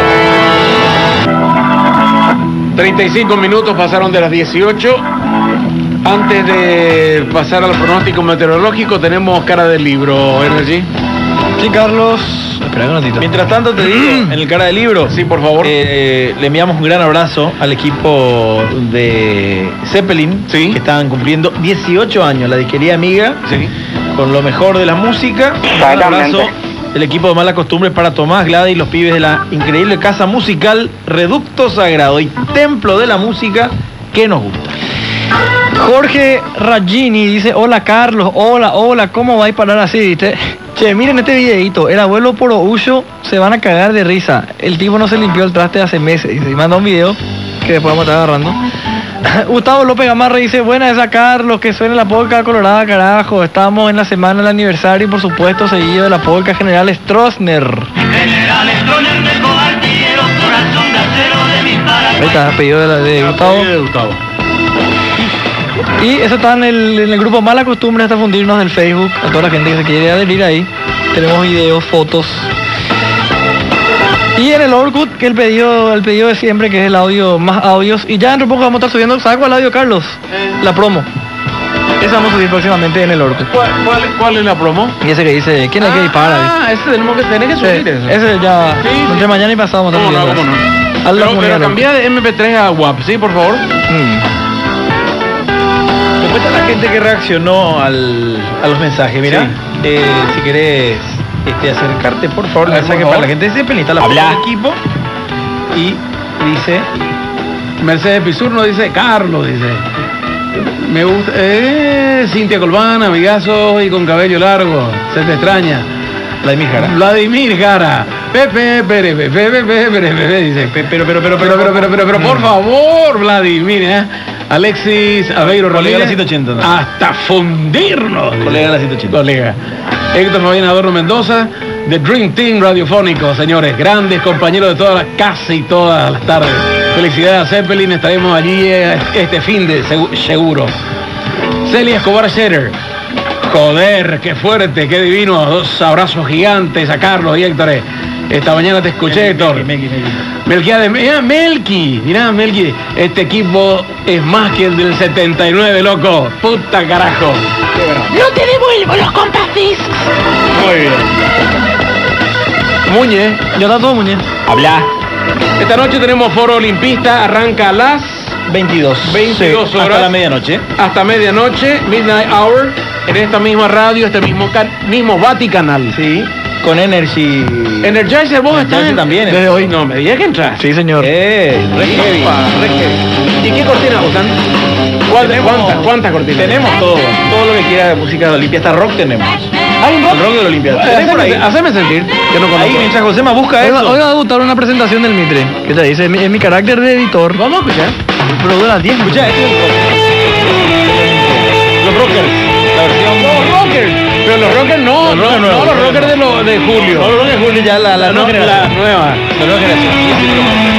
[SPEAKER 2] treinta y cinco minutos pasaron de las dieciocho. Antes de pasar al pronóstico meteorológico, tenemos cara del libro, Energy.
[SPEAKER 10] Sí, Carlos. Espera un ratito.
[SPEAKER 1] Mientras tanto te digo, en el cara del libro,
[SPEAKER 2] Sí, por favor.
[SPEAKER 1] eh, le enviamos un gran abrazo al equipo de Zeppelin,
[SPEAKER 2] Sí.
[SPEAKER 1] que estaban cumpliendo dieciocho años, la disquería amiga,
[SPEAKER 2] Sí.
[SPEAKER 1] con lo mejor de la música. Un gran
[SPEAKER 8] Exactamente.
[SPEAKER 1] abrazo, el equipo de Malas Costumbres para Tomás Glada y los pibes de la increíble casa musical Reducto Sagrado y Templo de la Música que nos gusta.
[SPEAKER 10] Jorge Ragini dice, hola Carlos, hola, hola, ¿cómo vais a parar así? ¿Viste? Che, miren este videito, el abuelo Porohuyo se van a cagar de risa. El tipo no se limpió el traste hace meses. Y se manda un video que después vamos a estar agarrando. Gustavo López Gamarra dice, buena esa Carlos, que suene la polka colorada, carajo. Estamos en la semana del aniversario y por supuesto seguido de la polka General Stroessner.
[SPEAKER 9] General Stroessner, mejor artillero, corazón de acero de mi Paraguay.
[SPEAKER 10] Ahí está, pedido de, la, de Gustavo.
[SPEAKER 2] De Gustavo.
[SPEAKER 10] Y eso está en el, en el grupo Mala Costumbre hasta fundirnos del Facebook. A toda la gente que se quiere adherir ahí. Tenemos videos, fotos. Y en el Orkut, que el pedido, el pedido de siempre, que es el audio, más audios. Y ya dentro de poco vamos a estar subiendo, ¿sabes cuál audio, Carlos? La promo. Esa vamos a subir próximamente en el Orkut.
[SPEAKER 2] ¿Cuál, cuál, cuál es la promo?
[SPEAKER 10] Y ese que dice, ¿quién es que dispara?
[SPEAKER 2] Ah, ese tenemos que tener que subir
[SPEAKER 10] Sí,
[SPEAKER 2] eso.
[SPEAKER 10] ese ya,
[SPEAKER 2] Sí,
[SPEAKER 10] entre
[SPEAKER 2] sí.
[SPEAKER 10] mañana y pasado vamos a estar
[SPEAKER 2] ¿Cómo no,
[SPEAKER 10] subiendo.
[SPEAKER 2] cómo no?
[SPEAKER 10] A la
[SPEAKER 2] Pero,
[SPEAKER 10] comunidad
[SPEAKER 2] pero cambia de eme pe tres a W A P, ¿sí? Por favor.
[SPEAKER 10] Mm.
[SPEAKER 1] Después está la gente que reaccionó al, a los mensajes. Mira,
[SPEAKER 2] Sí.
[SPEAKER 1] eh, si querés este, acercarte, por favor, el
[SPEAKER 2] A ver,
[SPEAKER 1] mensaje
[SPEAKER 2] por
[SPEAKER 1] para la
[SPEAKER 2] favor.
[SPEAKER 1] gente de Zeppelin. Está la foto
[SPEAKER 12] Habla.
[SPEAKER 1] del equipo. Y dice,
[SPEAKER 2] Mercedes Pizurno dice, Carlos dice. Me gusta, eh, Cintia Colbán, amigazo y con cabello largo. Se te extraña.
[SPEAKER 1] Vladimir Jara.
[SPEAKER 2] Vladimir Jara. Pepe, Pepe, Pepe, Pepe, Pepe, Pepe, dice.
[SPEAKER 1] Pero, pero, pero,
[SPEAKER 2] Pero, pero, pero, pero, pero, por favor, Vladimir, ¿eh? Alexis Aveiro
[SPEAKER 1] Colega de la
[SPEAKER 2] Rodríguez.
[SPEAKER 1] ciento ochenta, ¿no?
[SPEAKER 2] Hasta fundirnos. dice.
[SPEAKER 1] Colega de la ciento ochenta.
[SPEAKER 2] Colega. Héctor Fabián Adorno Mendoza, The Dream Team radiofónico, señores. Grandes compañeros de todas las, casi todas las tardes. Felicidades a Zeppelin, estaremos allí eh, este fin de segu- seguro. Celia Escobar Scherer. Joder, qué fuerte, qué divino. Dos abrazos gigantes a Carlos y Héctor. Esta mañana te escuché, Héctor. Melquiades, mira, Melqui, mirá, Melqui, este equipo es más que el del setenta y nueve, loco. Puta carajo.
[SPEAKER 5] No te devuelvo los compasdiscs.
[SPEAKER 2] Muy bien. Muñe.
[SPEAKER 10] Ya está todo, Muñe.
[SPEAKER 12] Habla.
[SPEAKER 2] Esta noche tenemos foro olimpista, arranca a las
[SPEAKER 1] veintidós.
[SPEAKER 2] veintidós
[SPEAKER 1] Sí,
[SPEAKER 2] horas.
[SPEAKER 1] hasta la medianoche.
[SPEAKER 2] Hasta medianoche, Midnight Hour, en esta misma radio, este mismo, can- mismo Vaticanal.
[SPEAKER 1] Sí. Con Energy.
[SPEAKER 2] Energizer, vos estás
[SPEAKER 1] Energizer
[SPEAKER 2] en-
[SPEAKER 1] también.
[SPEAKER 2] Desde hoy no, me digas que entras.
[SPEAKER 10] Sí, señor.
[SPEAKER 1] Eh, re heavy, re heavy.
[SPEAKER 2] ¿Y qué cortinas usan? ¿Cuántas,
[SPEAKER 1] Tenemos-
[SPEAKER 2] cuántas, cuántas cortinas?
[SPEAKER 1] Tenemos todo, todo lo que quiera de música de Olimpia, hasta rock tenemos.
[SPEAKER 2] ¿Hay un rock?
[SPEAKER 1] El rock de la Olimpia. ¿Tenés por ahí?
[SPEAKER 2] Haceme, haceme sentir que no conozco.
[SPEAKER 1] Ahí mientras Josema busca
[SPEAKER 10] Hoy va,
[SPEAKER 1] eso.
[SPEAKER 10] hoy va a debutar una presentación del Mitre. ¿Qué te dice? En mi, en mi carácter de editor.
[SPEAKER 2] Vamos a escuchar.
[SPEAKER 10] Pero dura diez.
[SPEAKER 1] Escucha, este es el rock. Los rockers. La versión.
[SPEAKER 2] Los rockers. Pero los rockers no,
[SPEAKER 1] Los
[SPEAKER 2] no,
[SPEAKER 1] rockers
[SPEAKER 2] no,
[SPEAKER 1] nuevos,
[SPEAKER 2] los
[SPEAKER 1] los
[SPEAKER 2] rockers de, lo, de Julio.
[SPEAKER 1] No, los rockers Julio ya la, la,
[SPEAKER 2] no,
[SPEAKER 1] nueva
[SPEAKER 2] la
[SPEAKER 1] generación.
[SPEAKER 2] nueva.
[SPEAKER 1] La nueva generación. Sí, sí,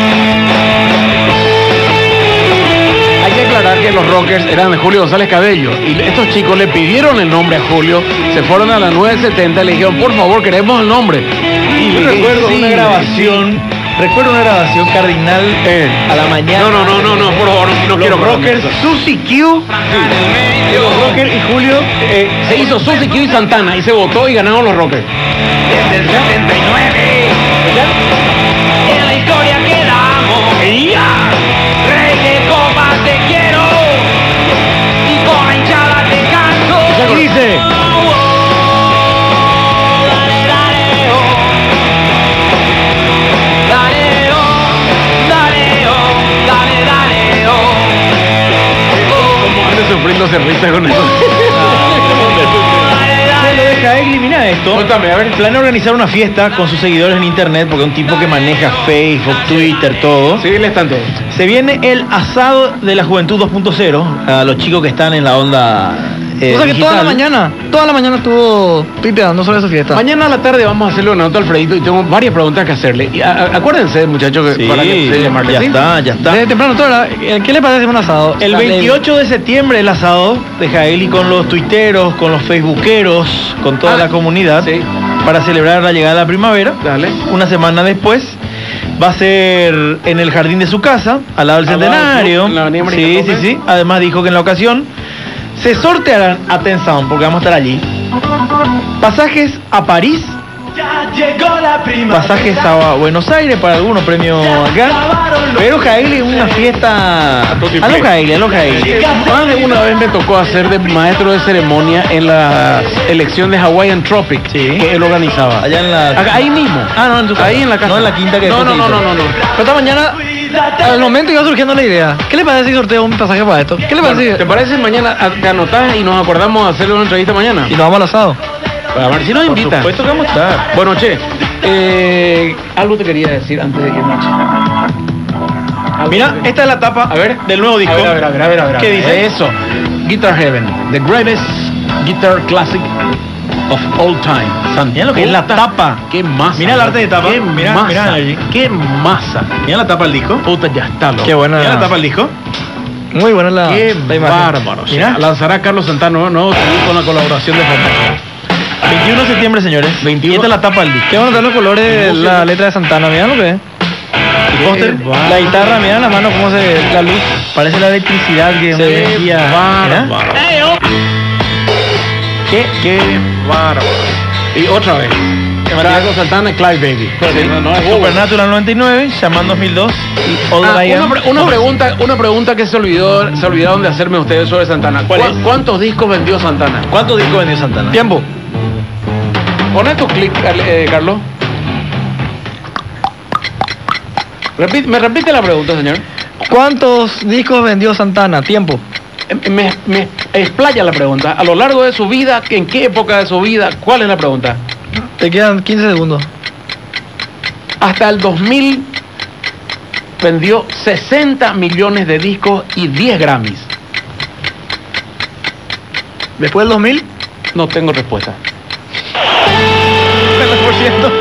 [SPEAKER 2] Hay que aclarar que los rockers eran de Julio González Cabello y estos chicos le pidieron el nombre a Julio, se fueron a la nueve setenta y le dijeron, por favor, queremos el nombre. Y
[SPEAKER 1] Yo recuerdo
[SPEAKER 2] sí,
[SPEAKER 1] una grabación, recuerdo una grabación cardinal
[SPEAKER 2] Eh.
[SPEAKER 1] a la mañana.
[SPEAKER 2] No, no, no, no, no, por favor, no, no
[SPEAKER 1] Los
[SPEAKER 2] quiero
[SPEAKER 1] rockers, Susi Q, los rockers y Julio.
[SPEAKER 2] Eh, se hizo Suzy Q y Santana y se votó y ganaron los rockers.
[SPEAKER 5] Desde el setenta y nueve. En la historia quedamos. ¡Ya! Rey de copas te quiero. Y con la hinchada te canto.
[SPEAKER 1] ¿Qué dice?
[SPEAKER 5] Oh, oh, dale, dale, oh. Dale, oh, dale, oh, dale, dale, oh.
[SPEAKER 2] Como anda sufriendo cerveza con eso.
[SPEAKER 1] Se lo deja Egli, mira esto.
[SPEAKER 2] Cuéntame, a ver.
[SPEAKER 1] Planea organizar una fiesta con sus seguidores en internet, porque es un tipo que maneja Facebook, Twitter, todo.
[SPEAKER 2] Sigue el estante.
[SPEAKER 1] Se viene el asado de la juventud dos punto cero, a los chicos que están en la onda. Eh,
[SPEAKER 10] O sea que toda la
[SPEAKER 1] digital.
[SPEAKER 10] mañana, toda la mañana estuvo tuiteando sobre esa fiesta.
[SPEAKER 2] Mañana a la tarde vamos a hacerle una nota a Alfredito y tengo varias preguntas que hacerle. Y a- a- acuérdense, muchachos, que
[SPEAKER 1] Sí,
[SPEAKER 2] para que se llamarle.
[SPEAKER 1] ya
[SPEAKER 2] ¿sí?
[SPEAKER 1] está, ya está.
[SPEAKER 10] Desde temprano, toda la- ¿qué le parece un asado?
[SPEAKER 1] El veintiocho de septiembre el asado de Jaeli con los tuiteros, con los facebookeros, con toda
[SPEAKER 2] Ah,
[SPEAKER 1] la comunidad,
[SPEAKER 2] sí.
[SPEAKER 1] para celebrar la llegada de la primavera.
[SPEAKER 2] Dale.
[SPEAKER 1] Una semana después va a ser en el jardín de su casa, al lado del
[SPEAKER 2] Al lado del
[SPEAKER 1] centenario.
[SPEAKER 2] club, en la avenida María
[SPEAKER 1] Sí, sí,
[SPEAKER 2] López.
[SPEAKER 1] sí. Además dijo que en la ocasión se sortearán, atención, porque vamos a estar allí, pasajes a París,
[SPEAKER 9] Ya llegó la primavera.
[SPEAKER 1] pasajes a Buenos Aires para algunos premios acá. Pero Jaeli, una fiesta a lo Jaeli, a lo Jaeli.
[SPEAKER 2] Más de una vez me tocó hacer de maestro de ceremonia en la elección de Hawaiian Tropic
[SPEAKER 1] Sí.
[SPEAKER 2] que él organizaba.
[SPEAKER 1] Allá en la...
[SPEAKER 2] Acá- Ahí mismo.
[SPEAKER 1] Ah, no, en tu casa.
[SPEAKER 2] Ahí en la casa.
[SPEAKER 1] No en la quinta que
[SPEAKER 2] No,
[SPEAKER 1] después
[SPEAKER 2] no,
[SPEAKER 1] se
[SPEAKER 2] no,
[SPEAKER 1] hizo.
[SPEAKER 2] no, no, no.
[SPEAKER 10] Pero esta mañana, al momento iba surgiendo la idea. ¿Qué le parece si sorteo un pasaje para esto? ¿Qué le parece?
[SPEAKER 2] Bueno, ¿te parece mañana a- te anotás y nos acordamos de hacerle una entrevista mañana?
[SPEAKER 10] Y nos vamos al asado.
[SPEAKER 2] A ver si nos
[SPEAKER 1] Por
[SPEAKER 2] invita.
[SPEAKER 1] supuesto que vamos a estar.
[SPEAKER 2] Bueno, che, eh, algo te quería decir antes de irnos.
[SPEAKER 1] Mira, esta es la tapa
[SPEAKER 2] A ver.
[SPEAKER 1] del nuevo disco.
[SPEAKER 2] A ver, a ver, a ver, a ver, a ver.
[SPEAKER 1] ¿Qué dice?
[SPEAKER 2] Eso. Guitar Heaven, the greatest guitar classic of all time. San-
[SPEAKER 1] Mira lo que es la
[SPEAKER 2] Puta,
[SPEAKER 1] tapa.
[SPEAKER 2] Qué masa.
[SPEAKER 1] Mira el arte de tapa.
[SPEAKER 2] Qué
[SPEAKER 1] Mira,
[SPEAKER 2] masa.
[SPEAKER 1] mira allí.
[SPEAKER 2] Qué masa.
[SPEAKER 1] Mira la tapa del disco.
[SPEAKER 2] Puta, ya está, loco.
[SPEAKER 10] Qué buena.
[SPEAKER 1] Mira la tapa del disco.
[SPEAKER 10] Muy buena la,
[SPEAKER 2] Qué
[SPEAKER 10] la imagen.
[SPEAKER 2] bárbaro.
[SPEAKER 1] Mira.
[SPEAKER 2] Lanzará Carlos Santana nuevo, nuevo C D con la colaboración de Fantasma.
[SPEAKER 1] veintiuno de septiembre, señores.
[SPEAKER 2] veintiuno.
[SPEAKER 1] Y esta es la tapa del disco.
[SPEAKER 10] Qué bueno están los colores de la letra de Santana. Mira lo que es.
[SPEAKER 1] El póster.
[SPEAKER 2] bárbaro.
[SPEAKER 10] La guitarra, mira la mano cómo se... La luz.
[SPEAKER 1] Parece la electricidad que una
[SPEAKER 2] Qué
[SPEAKER 1] energía.
[SPEAKER 2] bárbaro.
[SPEAKER 1] ¿Qué?
[SPEAKER 2] Qué bárbaro. Y otra vez. Carlos Santana, Clive Baby. Sí, no, no es bobo.
[SPEAKER 1] Supernatural noventa y nueve, Shaman dos mil dos y All
[SPEAKER 2] Ah,
[SPEAKER 1] That I
[SPEAKER 2] una,
[SPEAKER 1] Am.
[SPEAKER 2] pre- una pregunta, una pregunta que se olvidó, se olvidaron de hacerme ustedes sobre Santana.
[SPEAKER 1] ¿Cuál
[SPEAKER 2] ¿Cuá-
[SPEAKER 1] es?
[SPEAKER 2] ¿Cuántos discos vendió Santana?
[SPEAKER 1] ¿Cuántos discos vendió Santana?
[SPEAKER 10] Tiempo.
[SPEAKER 2] Pon tu clic, eh, Carlos. Repite- ¿Me repite la pregunta, señor?
[SPEAKER 10] ¿Cuántos discos vendió Santana? Tiempo.
[SPEAKER 2] Eh, Me, me explaya la pregunta. A lo largo de su vida, ¿en qué época de su vida? ¿Cuál es la pregunta?
[SPEAKER 10] Te quedan quince segundos.
[SPEAKER 2] Hasta el dos mil vendió sesenta millones de discos y diez Grammys.
[SPEAKER 10] Después del dos mil,
[SPEAKER 2] No tengo respuesta.
[SPEAKER 10] treinta por ciento.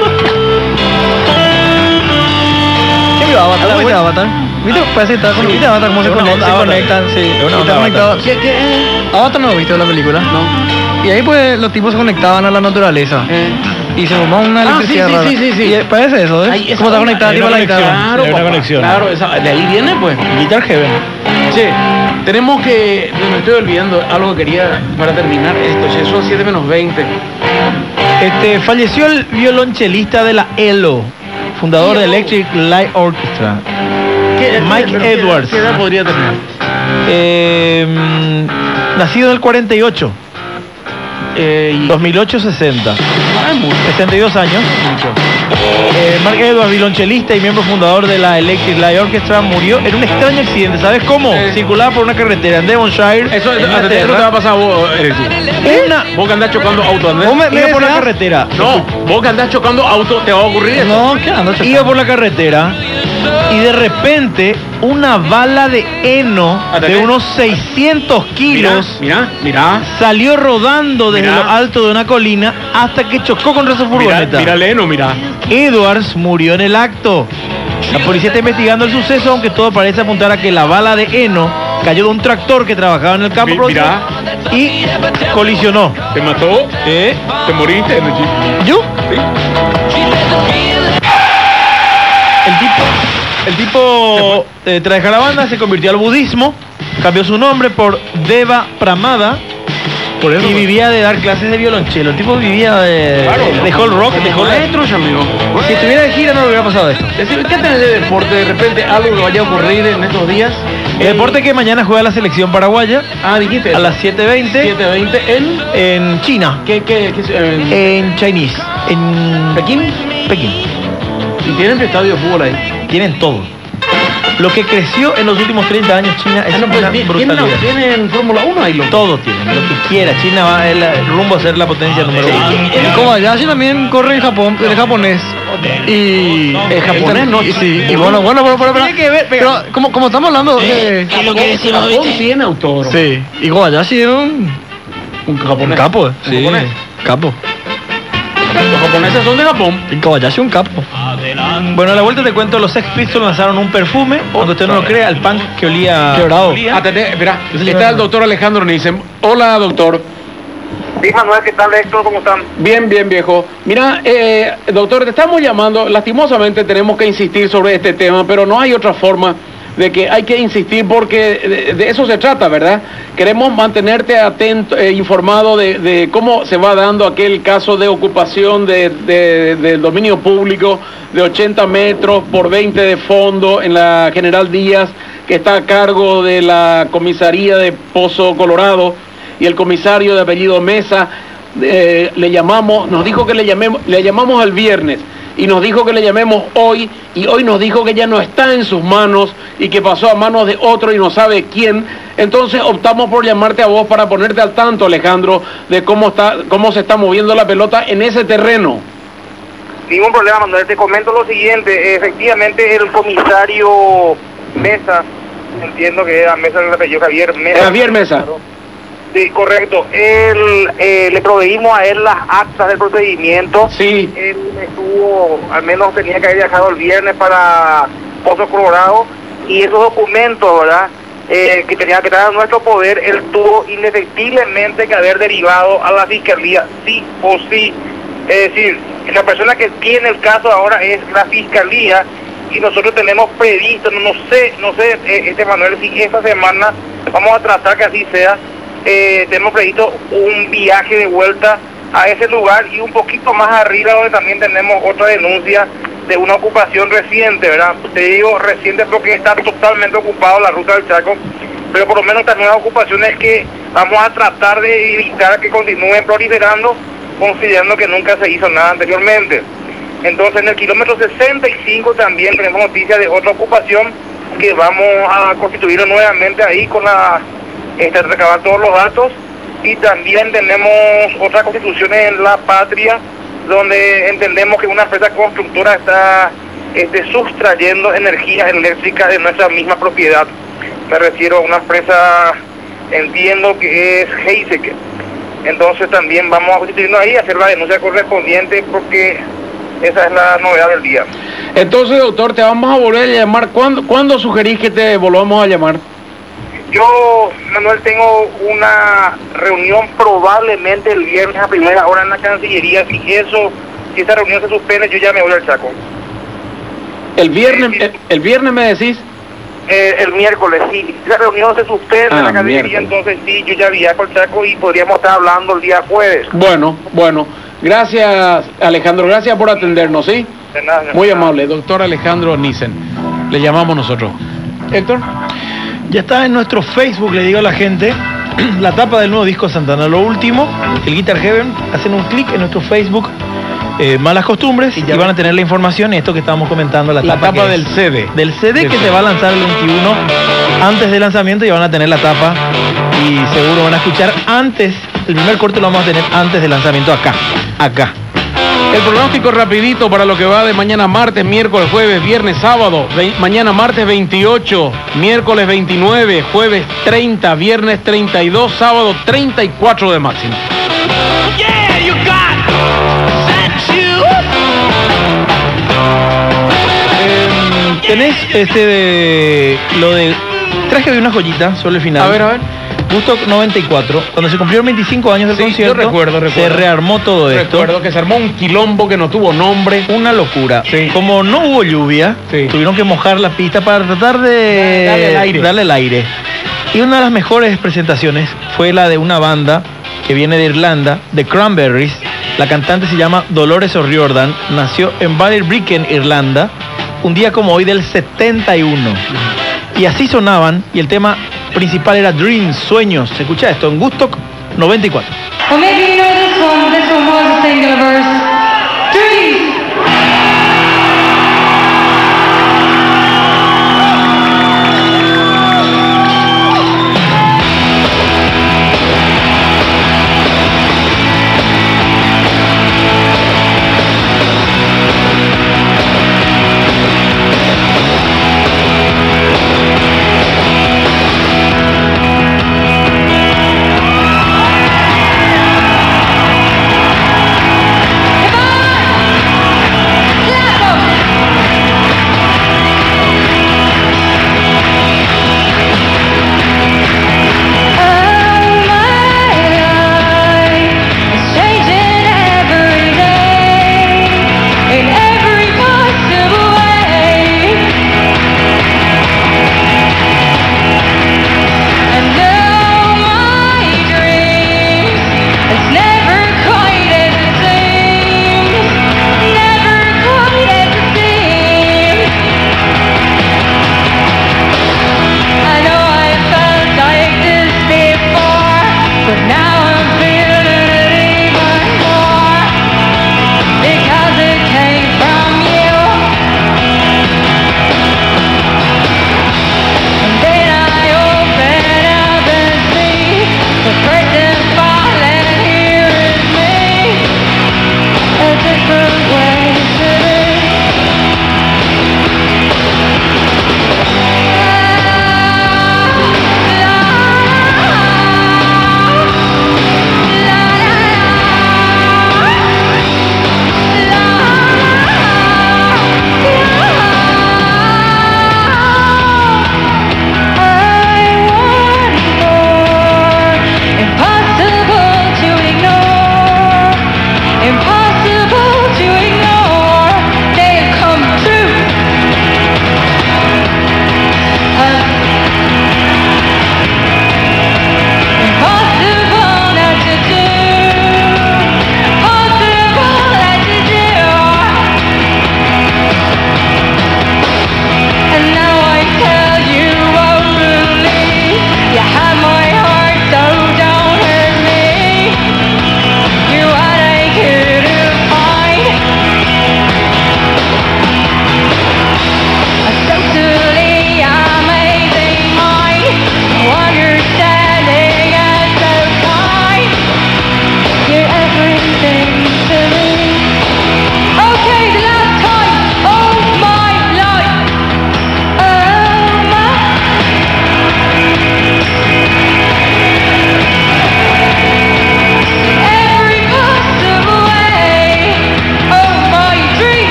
[SPEAKER 10] ¿Qué vio Avatar? ¿Cómo viste Avatar? ¿Viste? Parece que está con... ¿Viste Avatar? ¿Cómo se,
[SPEAKER 1] Es una
[SPEAKER 10] conecta,
[SPEAKER 1] onda
[SPEAKER 10] se
[SPEAKER 1] Avatar.
[SPEAKER 10] conectan? Sí.
[SPEAKER 1] Es una
[SPEAKER 10] Y
[SPEAKER 1] onda
[SPEAKER 10] está conectado.
[SPEAKER 2] ¿Qué, qué?
[SPEAKER 10] Avatar no lo viste la película.
[SPEAKER 2] No.
[SPEAKER 10] Y ahí pues los tipos se conectaban a la naturaleza.
[SPEAKER 2] Eh.
[SPEAKER 10] Y se formó una
[SPEAKER 2] Ah, sí,
[SPEAKER 10] electricidad
[SPEAKER 2] sí,
[SPEAKER 10] rara.
[SPEAKER 2] sí, sí, sí.
[SPEAKER 10] Y parece eso, ¿eh?
[SPEAKER 2] Ay, esa
[SPEAKER 10] ¿Cómo está
[SPEAKER 2] onda,
[SPEAKER 10] conectada
[SPEAKER 1] hay
[SPEAKER 10] tipo
[SPEAKER 1] una
[SPEAKER 10] la guitarra?
[SPEAKER 1] conexión.
[SPEAKER 2] Claro,
[SPEAKER 1] Hay una
[SPEAKER 2] papá,
[SPEAKER 1] conexión.
[SPEAKER 2] Claro, esa- de ahí viene, pues.
[SPEAKER 1] Guitar Heaven.
[SPEAKER 2] Che, tenemos que. Me estoy olvidando algo que quería para terminar esto. Che, son siete menos veinte.
[SPEAKER 1] Este, falleció el violonchelista de la E L O, fundador de
[SPEAKER 2] E L O.
[SPEAKER 1] Electric Light Orchestra.
[SPEAKER 2] ¿Qué-
[SPEAKER 1] Mike
[SPEAKER 2] qué-
[SPEAKER 1] Edwards.
[SPEAKER 2] ¿Qué edad podría tener?
[SPEAKER 1] Eh, mm, nacido en el cuarenta y ocho.
[SPEAKER 2] Eh, y-
[SPEAKER 1] dos mil ocho sesenta.
[SPEAKER 2] Ah, es mucho.
[SPEAKER 1] sesenta y dos años. Eh, Mark Edwards, violonchelista y miembro fundador de la Electric Light Orchestra, murió en un extraño accidente. ¿Sabes cómo?
[SPEAKER 2] Eh.
[SPEAKER 1] Circulaba por una carretera en Devonshire.
[SPEAKER 2] Eso,
[SPEAKER 1] en
[SPEAKER 2] eso, eso te va a
[SPEAKER 1] Inglaterra.
[SPEAKER 2] pasar a vos, Eric.
[SPEAKER 1] Una,
[SPEAKER 2] Vos que andás chocando auto, Andrés.
[SPEAKER 10] ¿Vos me-
[SPEAKER 1] iba por la
[SPEAKER 10] deseas?
[SPEAKER 1] carretera.
[SPEAKER 2] No, vos que andás chocando auto, te va a ocurrir eso.
[SPEAKER 10] No, ¿qué ando chocando?
[SPEAKER 1] Iba por la carretera y de repente una bala de heno
[SPEAKER 2] ¿Hasta
[SPEAKER 1] de
[SPEAKER 2] qué?
[SPEAKER 1] unos seiscientos kilos
[SPEAKER 2] Mira, mira,
[SPEAKER 1] salió rodando desde
[SPEAKER 2] Mirá.
[SPEAKER 1] lo alto de una colina hasta que chocó contra su
[SPEAKER 2] mira,
[SPEAKER 1] furgoneta.
[SPEAKER 2] mira, Leno, mira.
[SPEAKER 1] Edwards murió en el acto. La policía está investigando el suceso, aunque todo parece apuntar a que la bala de heno cayó de un tractor que trabajaba en el campo
[SPEAKER 2] Mi-
[SPEAKER 1] productor y colisionó.
[SPEAKER 2] ¿Te mató?
[SPEAKER 1] ¿Eh?
[SPEAKER 2] ¿Te moriste?
[SPEAKER 1] ¿Yo? El tipo, el tipo eh, tras dejar la banda se convirtió al budismo, cambió su nombre por Deva Pramada
[SPEAKER 2] Por eso.
[SPEAKER 1] y vivía de dar clases de violonchelo. El tipo vivía de,
[SPEAKER 2] Claro,
[SPEAKER 1] dejó el rock,
[SPEAKER 2] como
[SPEAKER 1] dejó la...
[SPEAKER 2] maestro, amigo.
[SPEAKER 1] Si estuviera de gira no le hubiera pasado esto.
[SPEAKER 2] Decir, ¿qué tenés de deporte? De repente algo que vaya a ocurrir en estos días.
[SPEAKER 1] El deporte que mañana juega la selección paraguaya
[SPEAKER 2] Ah, dijiste.
[SPEAKER 1] a las siete veinte
[SPEAKER 2] siete veinte en.
[SPEAKER 1] en China,
[SPEAKER 2] ¿Qué, qué, qué, en
[SPEAKER 1] en Chinese, en
[SPEAKER 2] Pekín?
[SPEAKER 1] Pekín.
[SPEAKER 2] Y tienen estadio de fútbol ahí.
[SPEAKER 1] Tienen todo. Lo que creció en los últimos treinta años China es
[SPEAKER 2] Ah, no, pues,
[SPEAKER 1] una
[SPEAKER 2] ti-
[SPEAKER 1] brutalidad.
[SPEAKER 2] tienen, tienen Fórmula uno ahí, loco.
[SPEAKER 1] Todo tienen, lo que quiera. China va el, el rumbo a ser la potencia número uno.
[SPEAKER 10] Y Kobayashi también corre en Japón, el japonés. Y
[SPEAKER 2] ¿Es japonés? No,
[SPEAKER 10] y, sí, y bueno, bueno, pero, pero, pero,
[SPEAKER 1] Tiene que ver,
[SPEAKER 10] pero como, como estamos hablando de...
[SPEAKER 5] Es lo que decimos,
[SPEAKER 2] Japón
[SPEAKER 5] ¿viste?
[SPEAKER 2] tiene autódromo.
[SPEAKER 10] Sí, y Kobayashi es un,
[SPEAKER 2] Un
[SPEAKER 10] un
[SPEAKER 2] japonés.
[SPEAKER 10] capo, eh.
[SPEAKER 2] Un japonés.
[SPEAKER 10] Capo.
[SPEAKER 2] Los japoneses son de Japón.
[SPEAKER 10] Y Kobayashi es un capo.
[SPEAKER 1] Bueno, a la vuelta te cuento, los Sex Pistols lanzaron un perfume, aunque usted no lo crea, el punk que olía...
[SPEAKER 10] Quebrado.
[SPEAKER 1] olía.
[SPEAKER 2] Atendé, espera,
[SPEAKER 10] Sí,
[SPEAKER 2] está el doctor Alejandro Nielsen. Hola, doctor.
[SPEAKER 8] Sí, Manuel, ¿qué tal, Héctor? ¿Cómo están?
[SPEAKER 2] Bien, bien, viejo. Mira, eh, doctor, te estamos llamando. Lastimosamente tenemos que insistir sobre este tema, pero no hay otra forma de que hay que insistir porque de, de eso se trata, ¿verdad? Queremos mantenerte atento, eh, informado de, de cómo se va dando aquel caso de ocupación de, de- del dominio público de ochenta metros por veinte de fondo en la General Díaz, que está a cargo de la comisaría de Pozo Colorado, y el comisario de apellido Mesa. Eh, le llamamos, nos dijo que le llamemos, le llamamos el viernes y nos dijo que le llamemos hoy, y hoy nos dijo que ya no está en sus manos y que pasó a manos de otro y no sabe quién. Entonces optamos por llamarte a vos para ponerte al tanto, Alejandro, de cómo está, cómo se está moviendo la pelota en ese terreno.
[SPEAKER 8] Ningún problema, Manuel. Te comento lo siguiente. Efectivamente, el comisario
[SPEAKER 15] Mesa, entiendo que era Mesa del apellido Javier Mesa.
[SPEAKER 2] Javier Mesa.
[SPEAKER 15] Sí, correcto. Él, eh, le proveímos a él las actas del procedimiento.
[SPEAKER 2] Sí.
[SPEAKER 15] Él estuvo, al menos tenía que haber viajado el viernes para Pozo Colorado, y esos documentos, ¿verdad?, eh, que tenía que estar en nuestro poder, él tuvo indefectiblemente que haber derivado a la fiscalía, sí o sí. Es decir, la persona que tiene el caso ahora es la fiscalía, y nosotros tenemos previsto, no, no sé, no sé, eh, este Manuel, si esta semana vamos a tratar que así sea. Eh, tenemos previsto un viaje de vuelta a ese lugar, y un poquito más arriba donde también tenemos otra denuncia de una ocupación reciente, ¿verdad? Te digo reciente porque está totalmente ocupado la ruta del Chaco, pero por lo menos estas nuevas ocupaciones que vamos a tratar de evitar que continúen proliferando, considerando que nunca se hizo nada anteriormente. Entonces en el kilómetro sesenta y cinco también tenemos noticias de otra ocupación que vamos a constituirlo nuevamente ahí con la Este, recabar todos los datos, y también tenemos otras constituciones en La Patria, donde entendemos que una empresa constructora está este, sustrayendo energía eléctrica de nuestra misma propiedad. Me refiero a una empresa, entiendo que es Heisek. Entonces también vamos a constituirnos ahí, a hacer la denuncia correspondiente, porque esa es la novedad del día.
[SPEAKER 2] Entonces, doctor, te vamos a volver a llamar. ¿Cuándo, ¿cuándo sugerís que te volvamos a llamar?
[SPEAKER 15] Yo, Manuel, tengo una reunión probablemente el viernes a primera hora en la Cancillería. Si eso, si esa reunión se suspende, yo ya me voy al Chaco.
[SPEAKER 2] ¿El viernes, el, el viernes me decís?
[SPEAKER 15] Eh, el miércoles, sí. Si la reunión se suspende
[SPEAKER 2] Ah,
[SPEAKER 15] en la Cancillería,
[SPEAKER 2] miércoles.
[SPEAKER 15] entonces sí, yo ya viajo al Chaco y podríamos estar hablando el día jueves.
[SPEAKER 2] Bueno, bueno. Gracias, Alejandro. Gracias por atendernos, ¿sí?
[SPEAKER 15] De nada,
[SPEAKER 2] Muy amable, doctor Alejandro Nissen. Le llamamos nosotros. Héctor.
[SPEAKER 1] Ya está en nuestro Facebook, le digo a la gente, la tapa del nuevo disco Santana. Lo último, el Guitar Heaven, hacen un clic en nuestro Facebook, eh, Malas Costumbres, y, y van a tener la información, y esto que estábamos comentando, la,
[SPEAKER 2] La
[SPEAKER 1] tapa,
[SPEAKER 2] tapa
[SPEAKER 1] que
[SPEAKER 2] del
[SPEAKER 1] es,
[SPEAKER 2] C D.
[SPEAKER 1] Del C D
[SPEAKER 2] Del
[SPEAKER 1] que
[SPEAKER 2] C D.
[SPEAKER 1] se va a lanzar el veintiuno, antes del lanzamiento, y van a tener la tapa, y seguro van a escuchar antes, el primer corte lo vamos a tener antes del lanzamiento acá, acá.
[SPEAKER 2] El pronóstico rapidito para lo que va de mañana martes, miércoles, jueves, viernes, sábado. Ve mañana martes veintiocho, miércoles veintinueve, jueves treinta, viernes treinta y dos, sábado treinta y cuatro de máxima.
[SPEAKER 9] Yeah, you got that you.
[SPEAKER 1] Eh, tenés este de lo de traje de una joyita sobre el final.
[SPEAKER 2] A ver, a ver.
[SPEAKER 1] Woodstock noventa y cuatro, cuando se cumplieron veinticinco años del
[SPEAKER 2] Sí,
[SPEAKER 1] concierto,
[SPEAKER 2] yo recuerdo, recuerdo.
[SPEAKER 1] se rearmó todo esto.
[SPEAKER 2] Recuerdo que se armó un quilombo que no tuvo nombre.
[SPEAKER 1] Una locura.
[SPEAKER 2] Sí.
[SPEAKER 1] Como no hubo lluvia,
[SPEAKER 2] Sí.
[SPEAKER 1] tuvieron que mojar la pista para tratar de
[SPEAKER 2] Darle el aire.
[SPEAKER 1] darle el aire. Y una de las mejores presentaciones fue la de una banda que viene de Irlanda, The Cranberries. La cantante se llama Dolores O'Riordan, nació en Ballybricken, Irlanda, un día como hoy del setenta y uno. Y así sonaban, y el tema principal era Dreams, Sueños. Se escucha esto en Woodstock noventa y cuatro.
[SPEAKER 16] Well, maybe you know this one. This one was a singular verse.